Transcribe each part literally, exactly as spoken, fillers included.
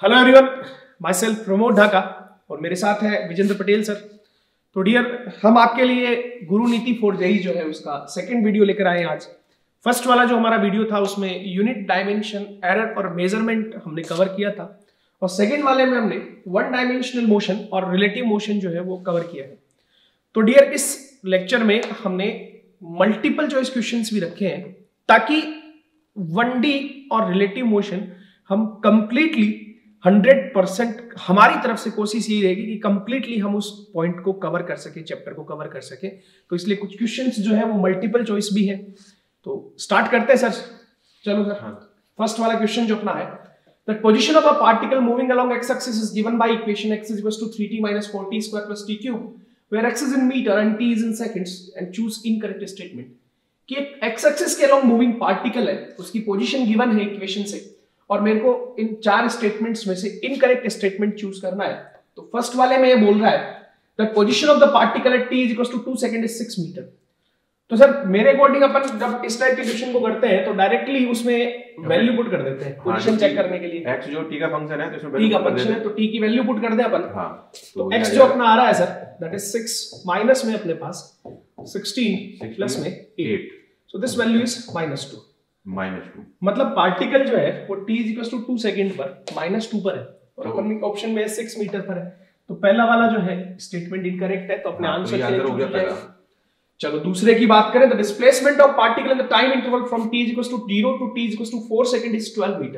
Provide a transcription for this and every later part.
Hello everyone, myself Pramod Dhaka और मेरे साथ है विजेंद्र पटेल सर। तो डियर, हम आपके लिए गुरु नीति फॉर जेई जो है उसका सेकंड वीडियो लेकर आए हैं आज। फर्स्ट वाला जो हमारा वीडियो था उसमें यूनिट डायमेंशन, एरर और मेजरमेंट हमने कवर किया था, और सेकंड वाले में हमने वन डायमेंशनल मोशन और रिलेटिव मोशन जो है वो कवर किया है। तो डियर, इस लेक्चर में हमने मल्टीपल चॉइस क्वेश्चंस भी रखे हैं ताकि वन डी और रिलेटिव मोशन हम कंप्लीटली हंड्रेड परसेंट हमारी तरफ से कोशिश यही रहेगी कि कंप्लीटली हम उस पॉइंट को कवर कर सके, चैप्टर को कवर कर सके। तो इसलिए कुछ क्वेश्चंस जो है वो मल्टीपल चॉइस भी है। तो स्टार्ट करते हैं सर। चलो सर, फर्स्ट वाला क्वेश्चन जो अपना है, the position of a particle moving along x axis is given by equation x is equal to three t minus four t square plus t cube where x is in metre and t is in seconds and choose incorrect statement. कि एक x axis के along moving particle है, उसकी position given है equation से, और मेरे को इन चार स्टेटमेंट्स में से इनकरेक्ट स्टेटमेंट चूज करना है। तो फर्स्ट वाले में ये बोल रहा है that position of the particle at t is equal to two second is six metre. तो सर मेरे अकॉर्डिंग अपन जब इस टाइप के क्वेश्चन को करते हैं तो डायरेक्टली उसमें वैल्यू पुट कर देते हैं पोजीशन चेक करने के लिए। x जो t का फंक्शन है तो इसमें t का फंक्शन है तो t की वैल्यू पुट कर दे अपन। हां, तो x जो अपना आ रहा है sir that is six minus में अपने पास सिक्सटीन प्लस में eight, so this value is minus two. Minus two मतलब पार्टिकल जो है वो t is equal to two second पर माइनस टू पर है और अपन ऑप्शन में सिक्स मीटर पर है। तो पहला वाला जो है स्टेटमेंट इनकरेक्ट है, तो अपने आंसर आंसर हो गया पहला। चलो दूसरे की बात करें तो displacement of particle in the time interval from t is equal to zero to t is equal to four second is twelve metre.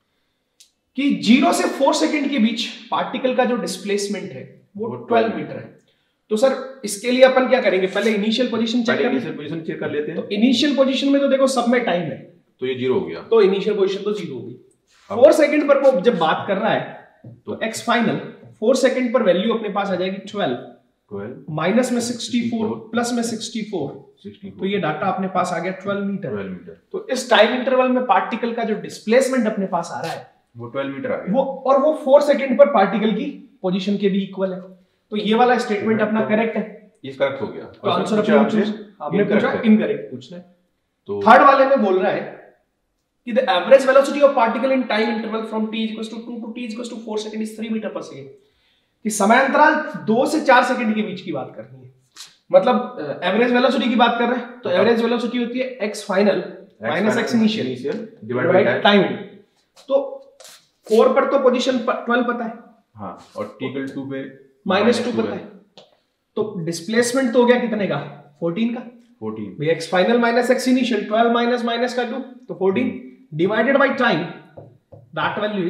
कि जीरो से फोर सेकंड के बीच पार्टिकल का जो डिस्प्लेसमेंट है वो ट्वेल्व मीटर है। तो सर इसके लिए अपन क्या करेंगे, पहले इनिशियल पोजीशन चेक करें। इनिशियल पोजीशन चेक कर लेते हैं। तो इनिशियल पोजीशन में तो देखो सब में टाइम है, तो ये जीरो हो गया, तो इनिशियल पोजीशन तो जीरो होगी। फोर सेकंड पर वो जब बात कर रहा है तो x फाइनल फोर सेकंड पर वैल्यू अपने पास आ जाएगी ट्वेल्व, ट्वेल्व माइनस में सिक्सटी फोर प्लस में सिक्सटी फोर, तो ये डाटा अपने पास आ गया ट्वेल्व मीटर। Twelve metre. तो इस टाइम इंटरवल में पार्टिकल का जो डिस्प्लेसमेंट अपने पास आ रहा है वो ट्वेल्व मीटर आ गया, वो और वो फोर सेकंड पर पार्टिकल की पोजीशन के भी इक्वल है। तो ये वाला स्टेटमेंट अपना करेक्ट है, ये करेक्ट हो गया। तो आंसर अपने आपने पूछा इनकरेक्ट पूछना है। तो थर्ड वाले में बोल रहा है कि the average velocity of particle in time interval from t equals to two to t equals to four second is three metre पर सेकंड। कि समयांतराल दो से चार सेकंड के बीच की बात करनी है, मतलब एवरेज वेलोसिटी की बात कर रहे हैं। तो एवरेज वेलोसिटी होती है x final minus x initial divide by time. तो फोर पर तो पोजीशन ट्वेल्व पता है, हां, और t इक्वल टू पे माइनस टू पता है। तो डिस्प्लेसमेंट तो हो गया कितने का, फोर्टीन का। फोर्टीन भाई x final minus x initial, twelve minus minus का टू, तो fourteen divided by time, that value is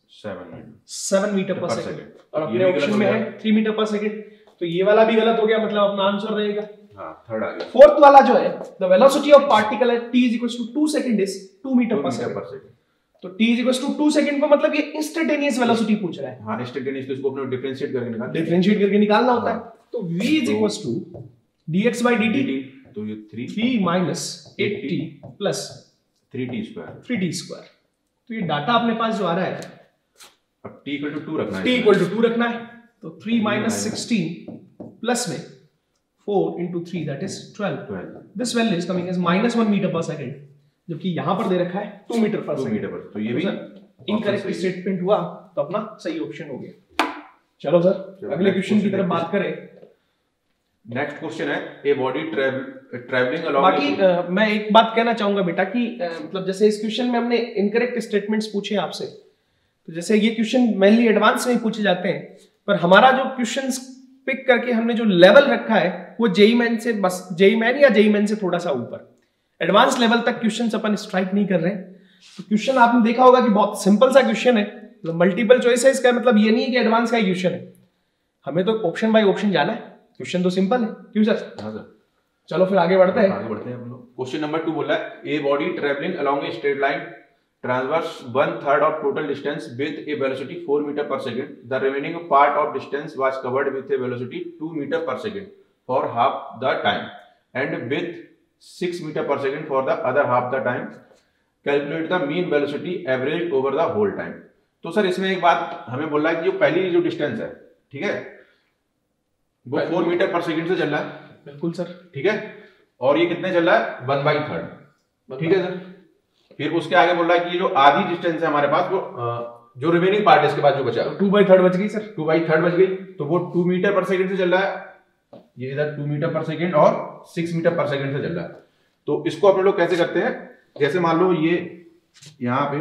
seven metre पर सेकंड, और अपने ऑप्शन में है थ्री मीटर पर सेकंड। तो ये वाला भी गलत हो गया, मतलब अपना आंसर रहेगा हां थर्ड आ गया। फोर्थ वाला जो है the velocity of particle at t is equal to two second is two metre पर सेकंड। तो t is equal to two second पर मतलब ये इंस्टेंटेनियस वेलोसिटी पूछ रहा है। हां, इंस्टेंटेनियस, तो इसको अपने डिफरेंशिएट करके निकालना डिफरेंशिएट करके निकालना होता है। तो v is equal to dx by dt, तो ये three three minus eight t plus three t square three t square. तो ये डाटा अपने पास जो आ रहा है, अब t इक्वल टू टू रखना है, t इक्वल टू टू रखना है। तो थ्री माइनस सिक्सटीन प्लस में four into three that is twelve. This value is coming as minus one metre पर सेकंड, जबकि यहां पर दे रखा है टू मीटर पर सेकंड। मीटर पर, तो ये भी इनकरेक्ट स्टेटमेंट हुआ, तो अपना सही ऑप्शन हो गया। चलो सर अगले क्वेश्चन की तरफ बात करें। नेक्स्ट क्वेश्चन है ए बॉडी ट्रैवलिंग अलोंग। बाकी आ, मैं एक बात कहना चाहूंगा बेटा कि आ, मतलब जैसे इस क्वेश्चन में हमने इनकरेक्ट स्टेटमेंट्स पूछे आपसे, तो जैसे ये क्वेश्चन मेनली एडवांस में ही पूछे जाते हैं, पर हमारा जो क्वेश्चंस पिक करके हमने जो लेवल रखा है वो जेई मैन से बस जेई मैन या जेई मैन से थोड़ा सा ऊपर, एडवांस लेवल तक क्वेश्चंस अपन स्ट्राइक नहीं कर रहे हैं। तो क्वेश्चन आपने देखा होगा कि बहुत सिंपल सा क्वेश्चन है, मतलब मल्टीपल चॉइस है, इसका मतलब ये नहीं है कि एडवांस का क्वेश्चन है, हमें तो ऑप्शन बाय ऑप्शन जाना है। क्वेश्चन तो सिंपल है, क्यों सर? हाँ सर। चलो फिर आगे बढ़ते हैं आगे बढ़ते हैं हम लोग। क्वेश्चन नंबर टू बोला है a body travelling along a straight line transverse one third of total distance with a velocity four metre पर second, the remaining part of distance was covered with a velocity two metre पर second for half the time and with six metre पर second for the other half the time, calculate the mean velocity average over the whole time. तो sir इसमें एक बात हमें बोल रहा है कि जो पहली जो डिस्टेंस है, ठीक है, वो फोर मीटर पर सेकंड से चल रहा है। बिल्कुल सर, ठीक है, और ये कितने चल रहा है, वन बाई थर्ड। ठीक है सर, फिर उसके आगे बोल रहा है कि ये जो आधी डिस्टेंस है हमारे पास वो जो रिमेनिंग पार्ट है इसके बाद जो बचा, टू बाई थर्ड बच गई सर, टू बाई थर्ड बच गई, तो वो टू मीटर पर सेकंड से चल रहा है, ये इधर टू मीटर पर सेकंड और सिक्स मीटर पर सेकंड से चल रहा है। तो इसको अपने लोग कैसे करते हैं, जैसे मान लो ये यहाँ पे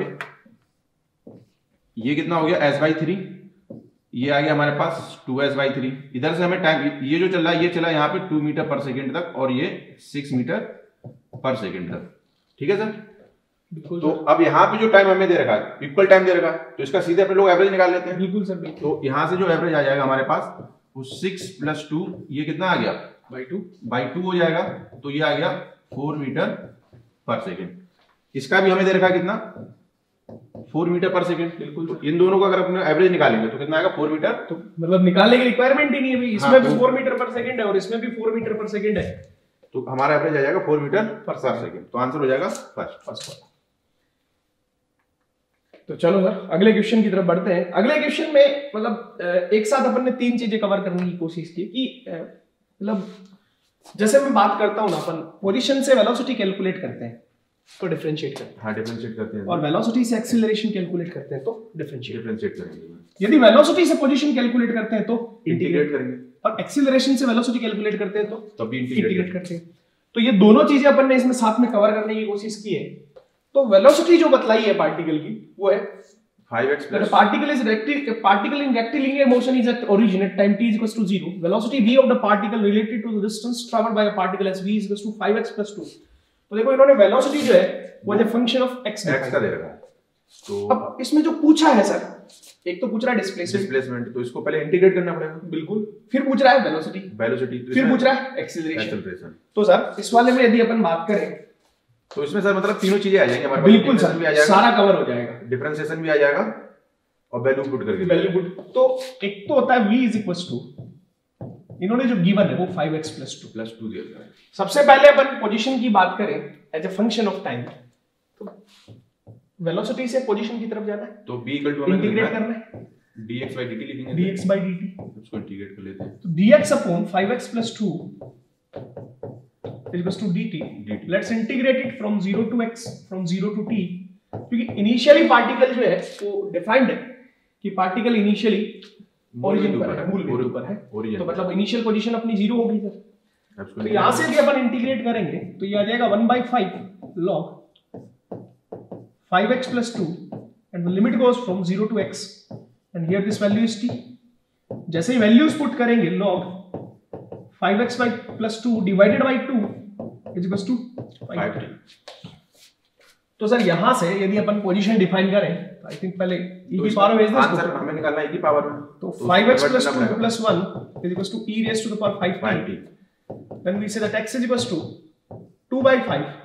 ये कितना हो गया एस बाई थ्री, ये आ गया हमारे पास टू एस बाई थ्री, इधर से हमें टाइम ये जो चल रहा है ये चला यहाँ पे टू मीटर पर सेकंड तक और ये सिक्स मीटर पर सेकंड तक, ठीक है सर। तो अब यहाँ पे जो टाइम हमें दे रखा है इक्वल टाइम दे रखा है, तो इसका सीधे अपने लोग एवरेज निकाल लेते हैं। बिल्कुल सर, बिल्कुल। तो यहाँ से जो एवरेज आ जाएगा हमारे पास वो सिक्स प्लस टू, ये कितना आ गया बाई टू बाई टू हो जाएगा, तो ये आ गया फोर मीटर पर सेकेंड। इसका भी हमें दे रखा है कितना, फोर मीटर पर सेकेंड। बिल्कुल, तो इन दोनों का अगर अपने एवरेज निकालेंगे तो कितना आएगा फोर मीटर। तो मतलब निकालने की रिक्वायरमेंट ही नहीं है, इसमें हाँ, भी फोर मीटर पर सेकेंड है और इसमें भी फोर मीटर पर सेकेंड है, तो हमारा एवरेज आ जाएगा फोर मीटर पर सेकेंड। तो आंसर हो जाएगा फर्स्ट फर्स्ट वाला। तो चलो सर अगले क्वेश्चन की तरफ बढ़ते हैं। अगले क्वेश्चन में मतलब एक साथ अपन ने तीन चीजें कवर करने की कोशिश की कि मतलब जैसे मैं बात करता हूं ना, अपन पोजीशन से वेलोसिटी कैलकुलेट करते हैं तो डिफरेंशिएट करते हैं, हाँ डिफरेंशिएट करते हैं, और वेलोसिटी से एक्सीलरेशन कैलकुलेट करते हैं तो डिफरेंशिएट डिफरेंशिएट करेंगे। यदि वेलोसिटी से पोजीशन कैलकुलेट करते हैं तो इंटीग्रेट करेंगे, और एक्सीलरेशन से वेलोसिटी कैलकुलेट करते हैं तो तभी इंटीग्रेट करते हैं। तो ये दोनों चीजें अपन ने इसमें साथ में कवर करने की कोशिश की है। तो वेलोसिटी जो बतलाई है पार्टिकल की वो है five x plus, particle is recti particle in rectilinear motion is at origin at time t is equals to zero. Velocity v of the particle related to the distance traveled by a particle as v is equals to five x plus two. तो देखो इन्होंने velocity जो है वो as a function of x x का दे रखा है। तो अब इसमें जो पूछा है सर, एक तो पूछ रहा है डिस्प्लेसमेंट डिस्प्लेसमेंट, तो इसको पहले इंटीग्रेट करना पड़ेगा। बिल्कुल, फिर पूछ रहा है वेलोसिटी वेलोसिटी, फिर पूछ रहा है एक्सीलरेशन। एक्सीलरेशन। तो सर इस वाले में यदि अपन बात करें तो इसमें सर मतलब तीनों चीजें आ जाएंगी हमारे पास। बिल्कुल सर, सारा कवर हो जाएगा, डिफरेंशिएशन भी आ जाएगा और वैल्यू पुट करके वैल्यू पुट। तो एक तो होता है v इज इक्वल टू, इन्होंने जो गिवन है वो five x plus two plus two दिया है। सबसे पहले अपन पोजीशन की बात करें as a function of time, तो वेलोसिटी से पोजीशन की तरफ जाना है तो b इक्वल टू इंटीग्रेट करना है, dx by dt लिखेंगे, dx by dt इसको इंटीग्रेट कर लेते हैं। तो dx upon five x plus two is equals to dt। Let's integrate it from zero to x, from zero to t, क्योंकि initially particle जो है वो डिफाइंड है कि पार्टिकल इनिशियली ओरिजिन पर है, मूल बिंदु पर है, तो मतलब इनिशियल पोजीशन अपनी जीरो होगी सर। तो यहां से भी अपन इंटीग्रेट करेंगे तो ये आ जाएगा one by five log five x plus two and the limit goes from zero to x and here this value is t। जैसे ही वैल्यूज पुट करेंगे log five x plus two divided by two is equals to five t. तो sir यहां से यदि अपन position define करें तो आई थिंक पहले e की पावर भेज दें, आंसर हमें निकालना है e की पावर में। तो five x plus two plus one is equals to e raised to the power five t. then we say that x is equals to two by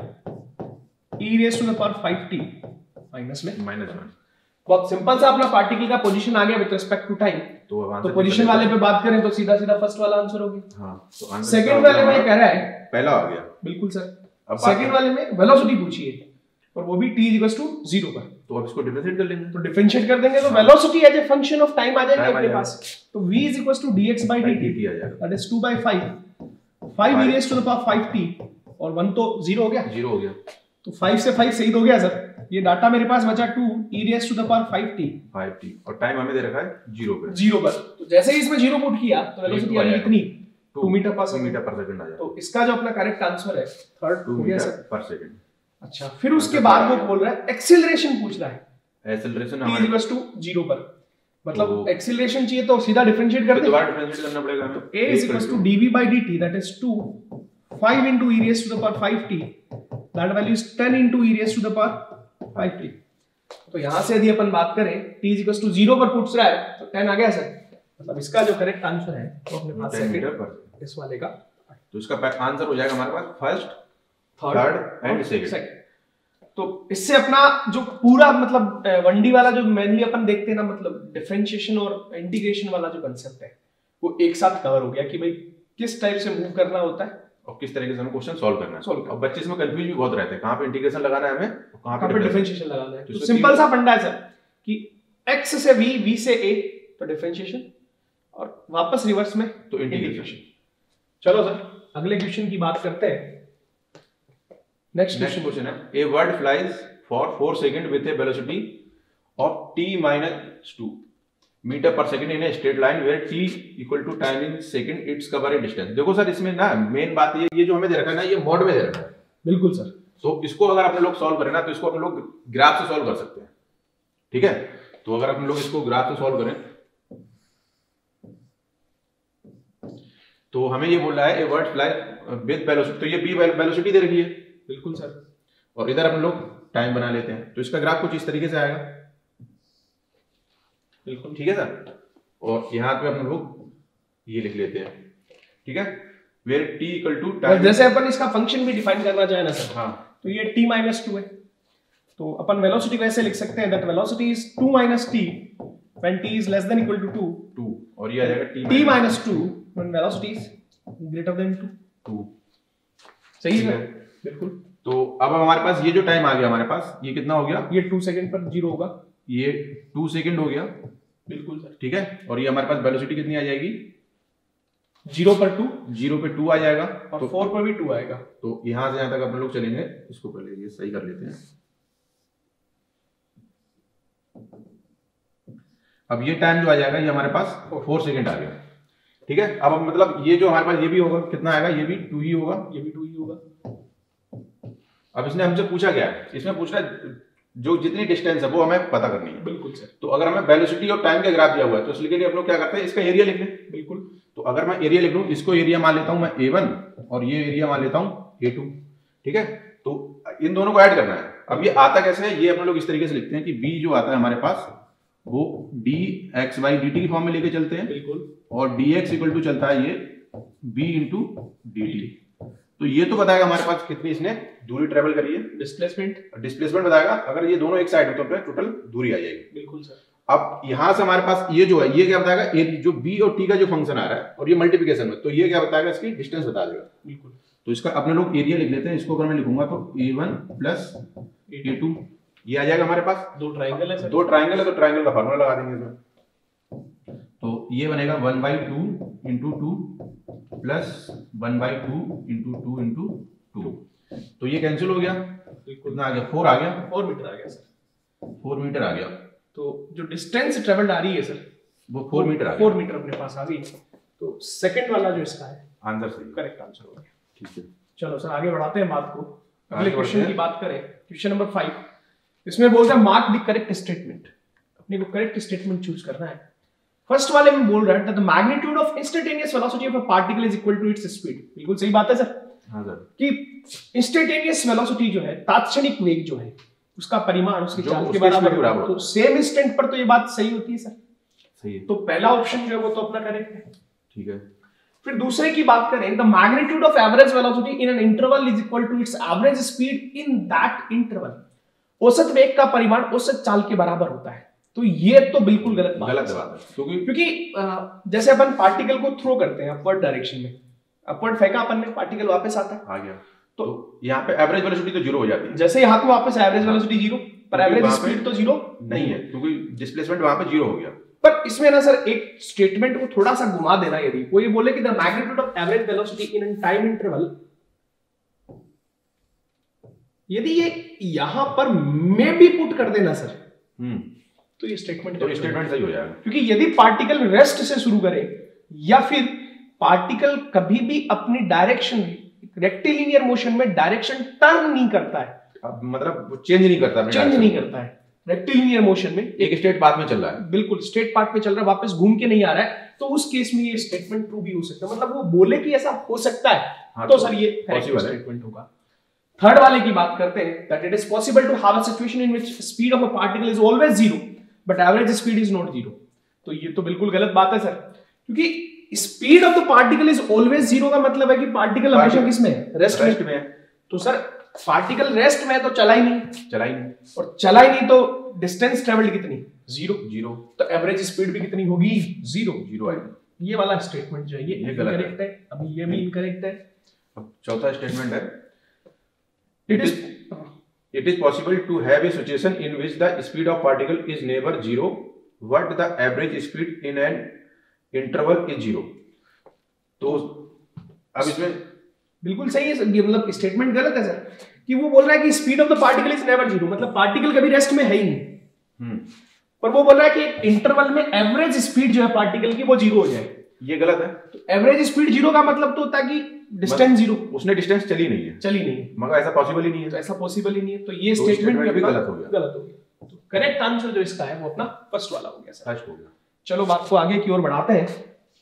five e raised to the power five t minus में minus one. बहुत simple सा अपना particle का position आ गया with respect to time. तो तो position वाले पे बात करें तो सीधा सीधा फर्स्ट वाला आंसर हो गया। हां, तो आंसर सेकंड वाले में कह रहा है पहला आ गया। बिल्कुल सर, अब सेकंड वाले में वेलोसिटी पूछी है और वो भी t इक्वल्स टू जीरो पर। तो अब इसको डिफरेंशिएट कर लेंगे, तो डिफरेंशिएट कर देंगे तो velocity as a function of time आ जाएगी अपने पास। तो v is equals to dx by dt आ जाएगा, that is two by five five e raised to the power five t और वन तो जीरो हो गया, जीरो हो गया। तो फाइव से फाइव शहीद हो गया सर। ये डाटा मेरे पास बचा two e raised to the power five t five t और टाइम हमें दे रखा है जीरो पे, जीरो पर। तो जैसे ही इसमें जीरो पुट किया तो वेलोसिटी आ गई कितनी, टू मीटर पर सेकंड मीटर पर सेकंड आ जाएगा। तो इसका जो अपना करेक्ट आंसर है थर्ड टू हो गया मीटर सर पर सेकंड। अच्छा, फिर उसके बाद वो बोल रहा है एक्सीलरेशन पूछ रहा है, acceleration t equals to zero पर, मतलब एक्सीलरेशन चाहिए तो सीधा डिफरेंशिएट कर दे, दोबारा डिफरेंशिएट करना पड़ेगा हमें। a is equals to dv by dt that is two five into e raised to the power five t, that value is ten into e raised to the power five t. तो यहां से यदि अपन बात करें t is equals to zero पर पूछ रहा है तो टेन आ गया सर, मतलब इसका जो करेक्ट आंसर है वो अपने पास सेकंड इस वाले का। तो इसका आंसर हो जाएगा हमारे पास फर्स्ट, थर्ड एंड सेकंड। तो इससे अपना जो पूरा मतलब वन डी वाला जो मेनली अपन देखते हैं ना, मतलब डिफरेंशिएशन और इंटीग्रेशन वाला जो कांसेप्ट है वो एक साथ कवर हो गया कि भाई किस टाइप से मूव करना होता है और किस तरीके से हमें क्वेश्चन सॉल्व करना है। सॉल्व अब बच्चे इसमें कंफ्यूज भी बहुत रहते हैं, कहां पे इंटीग्रेशन लगाना है हमें, कहां पे डिफरेंशिएशन लगाना है। तो सिंपल सा फंडा है सर कि x से v, v से a तो डिफरेंशिएशन और वापस रिवर्स में तो इंटीग्रेशन। चलो सर अगले क्वेश्चन की बात करते हैं। नेक्स्ट क्वेश्चन है, a bird flies for four second with a velocity of t minus two metre पर second in a straight line where t equal to time in second its cover a distance. देखो sir इसमें ना main बात ये ये जो हमें दे रखा है ना, ये मॉड में दे रखा है। बिल्कुल सर। तो इसको अगर अपने लोग सॉल्व करें ना, तो इसको अपने लोग ग्राफ से सॉल्व कर सकते हैं, ठीक है। तो अगर अपने लोग इसको ग्राफ से सॉल्व करें तो हमें ये बोल रहा है a bird fly with velocity, तो ये बी वेलोसिटी दे रखी है। बिल्कुल सर। और इधर अपन लोग टाइम बना लेते हैं, तो इसका ग्राफ कुछ इस तरीके से आएगा। बिल्कुल ठीक है सर। और यहाँ पे अपन लोग ये लिख लेते हैं, ठीक है, where t equal to time. जैसे अपन इसका फंक्शन भी डिफाइन करना चाहे ना सर, हाँ, तो ये t माइनस टू है, तो अपन वेलोसिटी को ऐसे लिख सकते हैं that velocity is two minus t when t is less than equal to two two, और ये आ जाएगा t t minus two when velocity is greater than two two. सही है बिल्कुल। तो अब हमारे पास ये जो टाइम आ गया हमारे पास, ये कितना हो गया, ये टू सेकंड पर जीरो होगा, ये टू सेकंड हो गया। बिल्कुल सर। ठीक है, और ये हमारे पास वेलोसिटी कितनी आ जाएगी, जीरो पर टू, जीरो पे टू आ जाएगा, और तो फोर पर भी टू आएगा। तो यहां से यहां तक अपन लोग चलेंगे, इसको पहले ये सही कर लेते हैं। अब ये टाइम जो आ जाएगा ये हमारे पास फोर सेकंड आ गया, ठीक है। अब मतलब ये जो हमारे पास ये भी होगा, कितना आएगा, ये भी टू ही होगा, ये भी टू ही होगा। अब इसने हमसे पूछा क्या है, इसमें पूछ रहा है जो जितनी डिस्टेंस है वो हमें पता करनी है। बिल्कुल सर। तो अगर हमें वेलोसिटी और टाइम का ग्राफ दिया हुआ है, तो इसके लिए हम लोग क्या करते हैं, इसका एरिया लिख लें। बिल्कुल। तो अगर मैं एरिया लिख लूं, इसको एरिया मान लेता हूं मैं ए वन, और ये एरिया मान लेता हूं ए टू, ठीक है। तो इन दोनों को ऐड करना है। अब ये आता कैसे है, ये हम लोग इस तरीके से लिखते हैं कि b जो आता है हमारे पास वो d x by D t की फॉर्म में लेके चलते हैं। बिल्कुल। और डी एक्स इक्वल टू चलता है ये b इंटू डी टी। तो ये तो बताएगा हमारे पास कितनी इसने दूरी ट्रेवल करी है, डिस्प्लेसमेंट, डिस्प्लेसमेंट बताएगा। अगर ये दोनों एक साइड हो तो टोटल दूरी आ जाएगी। बिल्कुल सर। अब यहां से हमारे पास ये जो है, ये क्या बताएगा, ए, जो b और t का जो फंक्शन आ रहा है, और ये मल्टीप्लिकेशन में, तो ये क्या बताएगा, इसकी डिस्टेंस बता देगा। बिल्कुल। तो इसका अपने लोग एरिया लिख लेते हैं। इसको अगर मैं लिखूंगा तो a one plus a two, ये आ जाएगा हमारे पास। दो ट्रायंगल है सर, दो ट्रायंगल है, तो ट्रायंगल का फार्मूला लगा देंगे इसमें। तो ये बनेगा one by two into two plus one by two into two into two, तो ये कैंसिल हो गया। कितना आ गया, फोर आ गया, फोर मीटर आ गया सर, फोर मीटर आ गया। तो जो डिस्टेंस ट्रेवल्ड आ रही है सर वो फोर मीटर आ गया, फोर मीटर अपने पास आ गई। तो सेकंड वाला जो इसका है आंसर सही, करेक्ट आंसर हो गया। ठीक है, चलो सर आगे बढ़ाते हैं बात को। अगले आगे क्वेश्चन बढ़ते की बात करें, क्वेश्चन नंबर फाइव, इसमें बोलता है मार्क द करेक्ट स्टेटमेंट। अपने को करेक्ट स्टेटमेंट चूज करना है। फर्स्ट वाले में बोल रहा है the magnitude of instantaneous velocity of a particle is equal to its speed. बिल्कुल सही बात है सर। हाँ सर, कि इंस्टेंटेनियस वेलोसिटी जो है, तात्क्षणिक वेग जो है, उसका परिमाण उसकी जो चाल के उसके बराबर speed के बराबर है। तो सेम इंस्टेंट पर तो ये बात सही होती है सर। सही है, तो पहला ऑप्शन जो है वो तो अपना करेक्ट है। ठीक है। फिर दूसरे की बात करें, the magnitude of average velocity in an interval is equal to its average speed in that interval. औसत वेग का परिमाण औसत चाल के बराबर होता है। तो ये तो बिल्कुल गलत बात गलत है, बात है, क्योंकि क्योंकि जैसे अपन पार्टिकल को थ्रो करते हैं अपवर्ड डायरेक्शन में, अपवर्ड फेंका अपन ने, पार्टिकल वापस आता है, आ गया, तो, तो यहाँ पे एवरेज वेलोसिटी तो जीरो हो जाती है। जैसे यहाँ पे वापस एवरेज वेलोसिटी जीरो, पर एवरेज स्पीड तो जीरो नहीं है, क्योंकि डिस्प्लेसमेंट वहां पे जीरो हो गया। पर इसमें ना सर एक स्टेटमेंट को थोड़ा सा घुमा देना, यदि वो ये बोले कि the magnitude of average velocity in an time interval, यदि ये यहां पर मे भी पुट कर देना सर, हम्म तो ये स्टेटमेंट तो स्टेटमेंट सही हो जाएगा। क्योंकि यदि पार्टिकल रेस्ट से शुरू करे या फिर पार्टिकल कभी भी अपनी डायरेक्शन रेक्टिलिनियर मोशन में डायरेक्शन टर्न नहीं करता है, अब मतलब वो चेंज नहीं करता, चेंज नहीं करता है रेक्टिलिनियर मोशन में, एक स्टेट पाथ में चल रहा है, बिल्कुल स्टेट पार्ट पे चल रहा है, वापस घूम के नहीं आ रहा है, तो उस केस में ये स्टेटमेंट ट्रू भी हो सकता है। मतलब वो बोले कि ऐसा हो सकता है, हाँ, तो, तो सर ये पॉसिबल स्टेटमेंट होगा। थर्ड वाले की बात करते हैं, that it is possible to have a situation in which speed of a particle is always zero but average speed is not zero. तो ये तो बिल्कुल गलत बात है सर, क्योंकि speed of the particle is always zero का मतलब है कि पार्टिकल हमेशा किसमें है, रेस्ट में है। तो सर पार्टिकल रेस्ट में है तो चला ही नहीं, चला ही नहीं, और चला ही नहीं तो डिस्टेंस ट्रेवल्ड कितनी, जीरो जीरो, तो एवरेज स्पीड भी कितनी होगी, जीरो जीरो आएगी। ये वाला स्टेटमेंट जो है ये इनकरेक्ट है, अभी ये भी इनकरेक्ट है। अब चौथा स्टेटमेंट है, it is it is possible to have a situation in which the speed of particle is never zero but the average speed in an interval is zero। तो अब इसमें बिल्कुल सही है सर, ये मतलब स्टेटमेंट गलत है सर कि वो बोल रहा है कि speed of the particle is never zero, मतलब पार्टिकल कभी रेस्ट में है ही नहीं। पर वो बोल रहा है कि इंटरवल में एवरेज स्पीड जो है पार्टिकल की वो जीरो हो जाए। ये गलत है। तो एवरेज स्पीड जीरो का मतलब तो होता है कि डिस्टेंस जीरो। उसने डिस्टेंस चली नहीं है, चली नहीं है, मगर ऐसा पॉसिबल ही नहीं है। तो ऐसा पॉसिबल ही नहीं है, तो ये तो स्टेटमेंट भी गलत हो गया, गलत हो गया। तो करेक्ट आंसर जो इसका है वो अपना फर्स्ट वाला हो गया सर। फर्स्ट हो गया। चलो बात को आगे की ओर बढ़ाते हैं।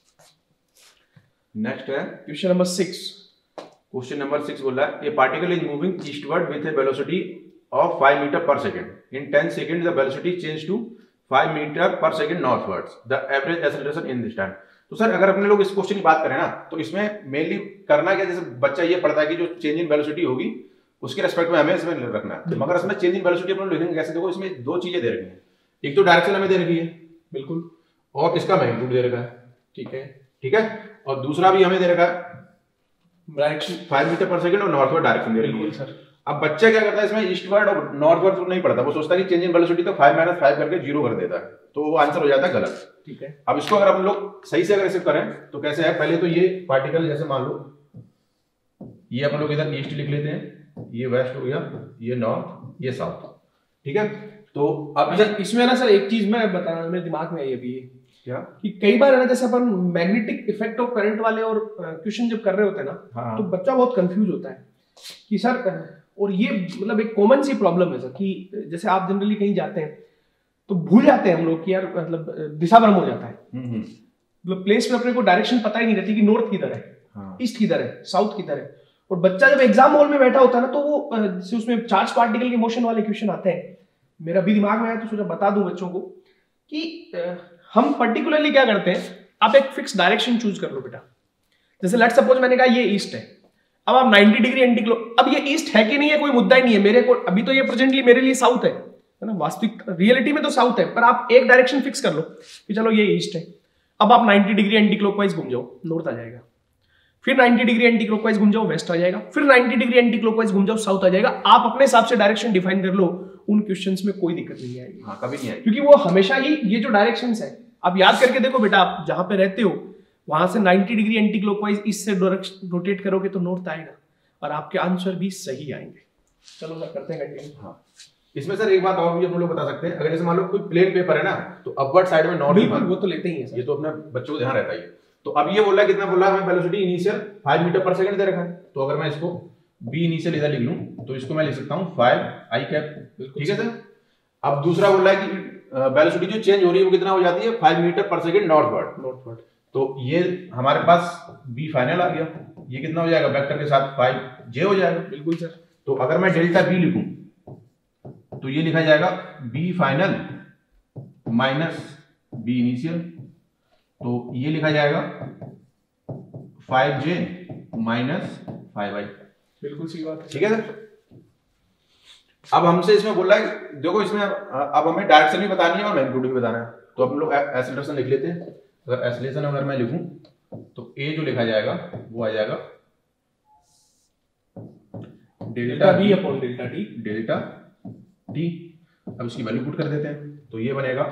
नेक्स्ट है question number six. Question number six बोल रहा है a particle is moving eastward with a velocity of five meter पर second in ten second the velocity change to five meter पर second northwards the average acceleration in this time. तो sir अगर अपने लोग इस क्वेश्चन की बात करें ना तो इसमें मेनली करना क्या, जैसे बच्चा ये पढ़ता है कि जो चेंज इन वेलोसिटी होगी उसके रेस्पेक्ट में हमें इसमें रखना है, मगर इसमें चेंज इन वेलोसिटी अपन लिखेंगे कैसे? देखो इसमें दो चीजें दे रखी हैं, एक तो डायरेक्शन हमें दे रखी है बिल्कुल, और इसका मैग्नीट्यूड दे रखा है, ठीक है ठीक है, और दूसरा भी हमें दे रखा है डायरेक्शन फाइव मीटर पर सेकंड और नॉर्थवर्ड डायरेक्शन दे रखी है। बिल्कुल सर। अब बच्चा क्या करता है इसमें ईस्टवर्ड और नॉर्थवर्ड तो नहीं पढ़ता, वो सोचता है कि चेंज इन वेलोसिटी तो फाइव माइनस फाइव करके जीरो कर देता है, तो वो आंसर हो जाता है गलत। ठीक है, अब इसको अगर हम लोग सही से अगर इसे करें तो कैसे है, पहले तो ये पार्टिकल जैसे मान लो ये अपन लोग इधर ईस्ट लिख लेते हैं, ये वेस्ट हो गया, ये नॉर्थ, ये साउथ, ठीक है। तो अब अच्छा इसमें ना सर एक चीज मैं बताना मेरे दिमाग में आई अभी क्या कि कई बार है ना जैसे अपन मैग्नेटिक इफेक्ट ऑफ करंट वाले और क्वेश्चन जब कर रहे होते हैं ना, हाँ। तो बच्चा बहुत कंफ्यूज होता है कि सर, और ये मतलब एक कॉमन सी प्रॉब्लम है सर कि जैसे आप जनरली कहीं जाते हैं तो भूल जाते हैं हम लोग कि यार मतलब दिशा भ्रम हो जाता है, मतलब प्लेस में अपने को डायरेक्शन पता ही नहीं रहती कि नॉर्थ किधर है, हाँ। ईस्ट किधर है, साउथ किधर है। और बच्चा जब एग्जाम हॉल में बैठा होता है ना तो वो जैसे उसमें चार्ज पार्टिकल के मोशन वाले क्वेश्चन आते हैं, मेरा भी दिमाग में आया तो सोचा बता दूं बच्चों को कि हम पर्टिकुलरली क्या करते हैं, आप एक फिक्स डायरेक्शन चूज कर लो बेटा। जैसे लेट्स सपोज मैंने कहा ये ईस्ट है, अब आप नाइंटी डिग्री एंटी क्लॉक, अब ये ईस्ट है कि नहीं है कोई मुद्दा ही नहीं है मेरे को, अभी तो ये प्रेजेंटली मेरे लिए साउथ है है ना, वास्तविक रियलिटी में तो साउथ है, पर आप एक डायरेक्शन फिक्स कर लो कि चलो ये ईस्ट है। अब आप नाइंटी डिग्री एंटी क्लॉकवाइज घूम जाओ, नॉर्थ आ जाएगा, फिर नाइंटी डिग्री एंटी क्लॉकवाइज घूम जाओ, वेस्ट आ जाएगा, फिर नाइंटी डिग्री एंटी क्लॉकवाइज घूम जाओ, साउथ आ जाएगा। आप अपने हिसाब से डायरेक्शन डिफाइन कर लो, उन क्वेश्चंस में कोई दिक्कत नहीं आएगी। हाँ, कभी नहीं आएगी, क्योंकि वो हमेशा ही ये जो डायरेक्शंस है आप याद करके देखो बेटा, आप जहां पे रहते हो वहां से नाइंटी डिग्री एंटी क्लॉकवाइज इससे रोटेट करोगे तो नॉर्थ आएगा और आपके आंसर भी सही आएंगे। चलो सर करते हैं कंटिन्यू। हाँ, इसमें सर एक बात और भी हम लोग बता सकते हैं, अगर जैसे मान लो कोई प्लेन पेपर है ना तो अपवर्ड साइड में नॉर्थ, बिल्कुल वो तो लेते ही है, ये तो अपने बच्चों को ध्यान रहता है। तो अब ये बोल रहा है कितना बोल रहा है हमें वेलोसिटी इनिशियल फाइव मीटर पर सेकंड दे रखा है, तो अगर मैं इसको बी इनिशियल इधर लिख लूं तो इसको मैं लिख सकता हूं फाइव आई कैप, ठीक है सर। अब दूसरा बोल रहा है कि वेलोसिटी जो चेंज हो रही है वो कितना हो जाती है फाइव मीटर पर सेकंड नॉर्थवर्ड नॉर्थवर्ड तो ये हमारे पास बी फाइनल आ गया, ये कितना हो जाएगा वेक्टर के साथ फाइव जे हो जाएगा। बिल्कुल सर। तो अगर मैं डेल्टा बी लिखूं तो ये लिखा जाएगा v final minus v initial, तो ये लिखा जाएगा five j minus five i. बिल्कुल सही बात है, ठीक है सर। अब हमसे इसमें बोल रहा है देखो इसमें अब हमें डायरेक्शन भी बतानी है और मैग्नीट्यूड भी बताना है, तो हम लोग एक्सेलरेशन लिख लेते हैं। अगर एक्सेलरेशन अगर मैं लिखूं तो ए जो लिखा जाएगा वो आ जाएगा delta v upon delta t delta t. अब इसकी वैल्यू पुट कर देते हैं तो ये बनेगा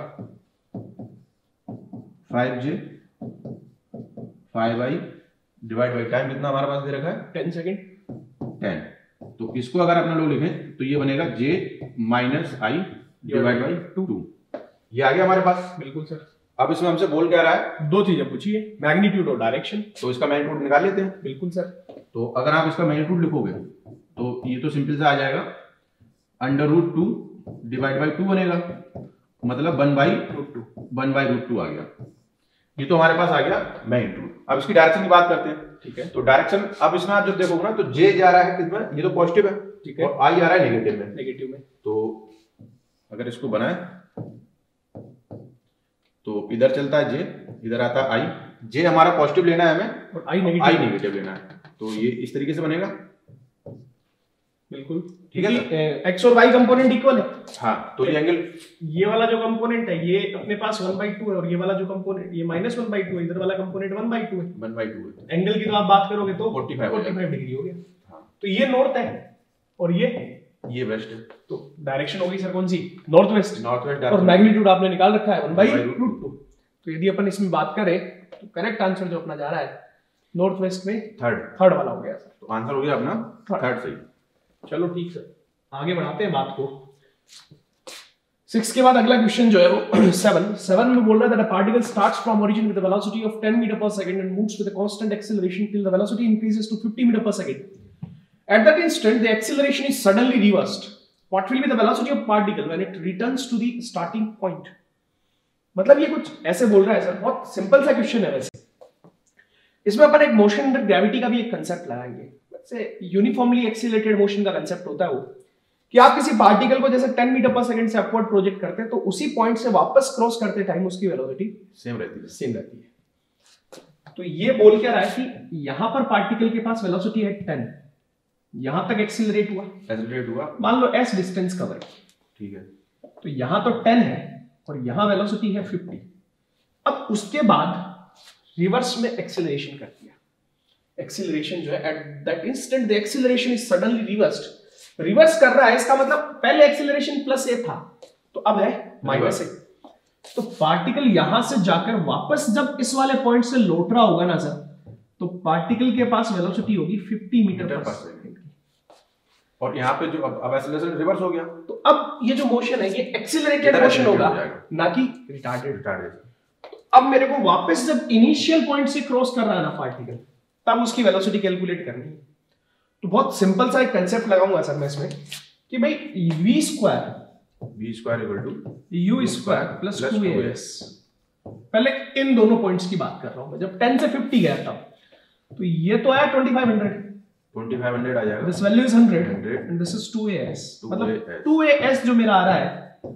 five j five i divide by time कितना हमारे पास दे रखा है टेन सेकेंड टेन, तो इसको अगर अपना लोग लिखें तो ये बनेगा j minus i divide by two. ये आ गया हमारे पास। बिल्कुल सर। अब इसमें हमसे बोल क्या रहा है, दो चीजें पूछी है, मैग्नीट्यूड और डायरेक्शन, तो इसका मैग्नीट्यूड निकाल लेते हैं। बिल्कुल सर। तो अगर आप इसका मैग्नीट्यूड लिखोगे तो ये तो सिंपल सा आ जाएगा under root two divide by two बनेगा, मतलब one by root two one by root two आ गया। ये तो हमारे पास आ गया मैग्नीट्यूड। अब इसकी डायरेक्शन की बात करते हैं, ठीक है। तो डायरेक्शन अब इसमें आप जब देखोगे ना तो जे जा रहा है किसमें, ये तो पॉजिटिव है, ठीक है, और आई आ रहा है नेगेटिव में नेगेटिव में। तो अगर इसको बनाए तो इधर चलता है जे, इधर आता है आई, जे हमारा पॉजिटिव लेना है हमें और आई नेगेटिव आई नेगेटिव लेना है, तो ये इस तरीके से बनेगा। बिल्कुल ठीक है, एक्स और वाई कंपोनेंट इक्वल है। हाँ, तो ये एंगल ये वाला जो कंपोनेंट है ये अपने पास वन बाई टू है और ये वाला जो कंपोनेंट ये माइनस वन बाई टू है, इधर वाला कंपोनेंट वन बाई टू है वन बाई टू है। एंगल की तो आप बात करोगे तो forty five forty five degree हो गया। हाँ, तो ये नॉर्थ है और ये ये वेस्ट है, तो डायरेक्शन होगी सर कौन सी, नॉर्थ वेस्ट। नॉर्थ वेस्ट और मैग्नीट्यूड आपने निकाल रखा है वन बाई रूट टू। तो यदि अपन इसमें बात करें तो करेक्ट आंसर जो अपना जा रहा है नॉर्थ वेस्ट में थर्ड थर्ड वाला हो गया सर। तो आंसर हो गया अपना थर्ड सही। चलो ठीक सर, आगे बढ़ाते हैं बात को। सिक्स के बाद अगला क्वेश्चन जो है वो सेवन सेवन में बोल रहा है that a particle starts from origin with the velocity of ten metre पर second and moves with a constant acceleration till the velocity increases to fifty meter पर second. At that instant the acceleration is suddenly reversed. What will be the velocity of particle when it returns to the starting point. मतलब ये कुछ ऐसे बोल रहा है sir, बहुत simple सा क्वेश्चन है वैसे। इसमें अपन एक मोशन अंडर ग्रेविटी का भी एक कंसेप्ट लगाएंगे। वैसे यूनिफॉर्मली एक्सीलरेटेड मोशन का कंसेप्ट होता है वो कि आप किसी पार्टिकल को जैसे टेन मीटर पर सेकंड से अपवर्ड प्रोजेक्ट करते हैं तो उसी पॉइंट से वापस क्रॉस करते टाइम उसकी वेलोसिटी सेम रहती है सेम रहती है। तो ये बोल क्या रहा है कि यहां पर पार्टिकल के पास वेलोसिटी है टेन, यहां तक एक्सीलरेट हुआ एक्सीलरेट हुआ मान लो s डिस्टेंस कवर, ठीक है। तो यहां तो टेन है और यहां वेलोसिटी है फिफ्टी। अब उसके बाद रिवर्स में एक्सीलरेशन कर दिया। एक्सीलरेशन जो है at that instant the acceleration is suddenly reversed. Reverse कर रहा है इसका मतलब पहले एक्सीलरेशन प्लस ए था तो अब है माइनस ए। तो पार्टिकल यहां से जाकर वापस जब इस वाले पॉइंट से लौट रहा होगा ना सर, तो पार्टिकल के पास वेलोसिटी होगी फिफ्टी मीटर पर सेकंड की। और यहाँ पे जो अब एक्सीलरेशन रिवर्स हो गया तो अब ये जो मोशन है ये एक्सीलरेटेड मोशन होगा ना कि रिटार्डेड रिटार्डेड। अब मेरे को वापस जब इनिशियल पॉइंट से क्रॉस कर रहा है ना पार्टिकल, तब उसकी वेलोसिटी कैलकुलेट करनी है। तो बहुत सिंपल सा एक कंसेप्ट लगाऊंगा सर मैं इसमें कि भाई v square v square equal to u square plus two a s. पहले इन दोनों पॉइंट्स की बात कर रहा हूं मैं, जब टेन से फिफ्टी गया था तो ये तो आया twenty five hundred, twenty five hundred आ जाएगा। This value is hundred and this is two a s. मतलब टू ए एस जो मेरा आ रहा है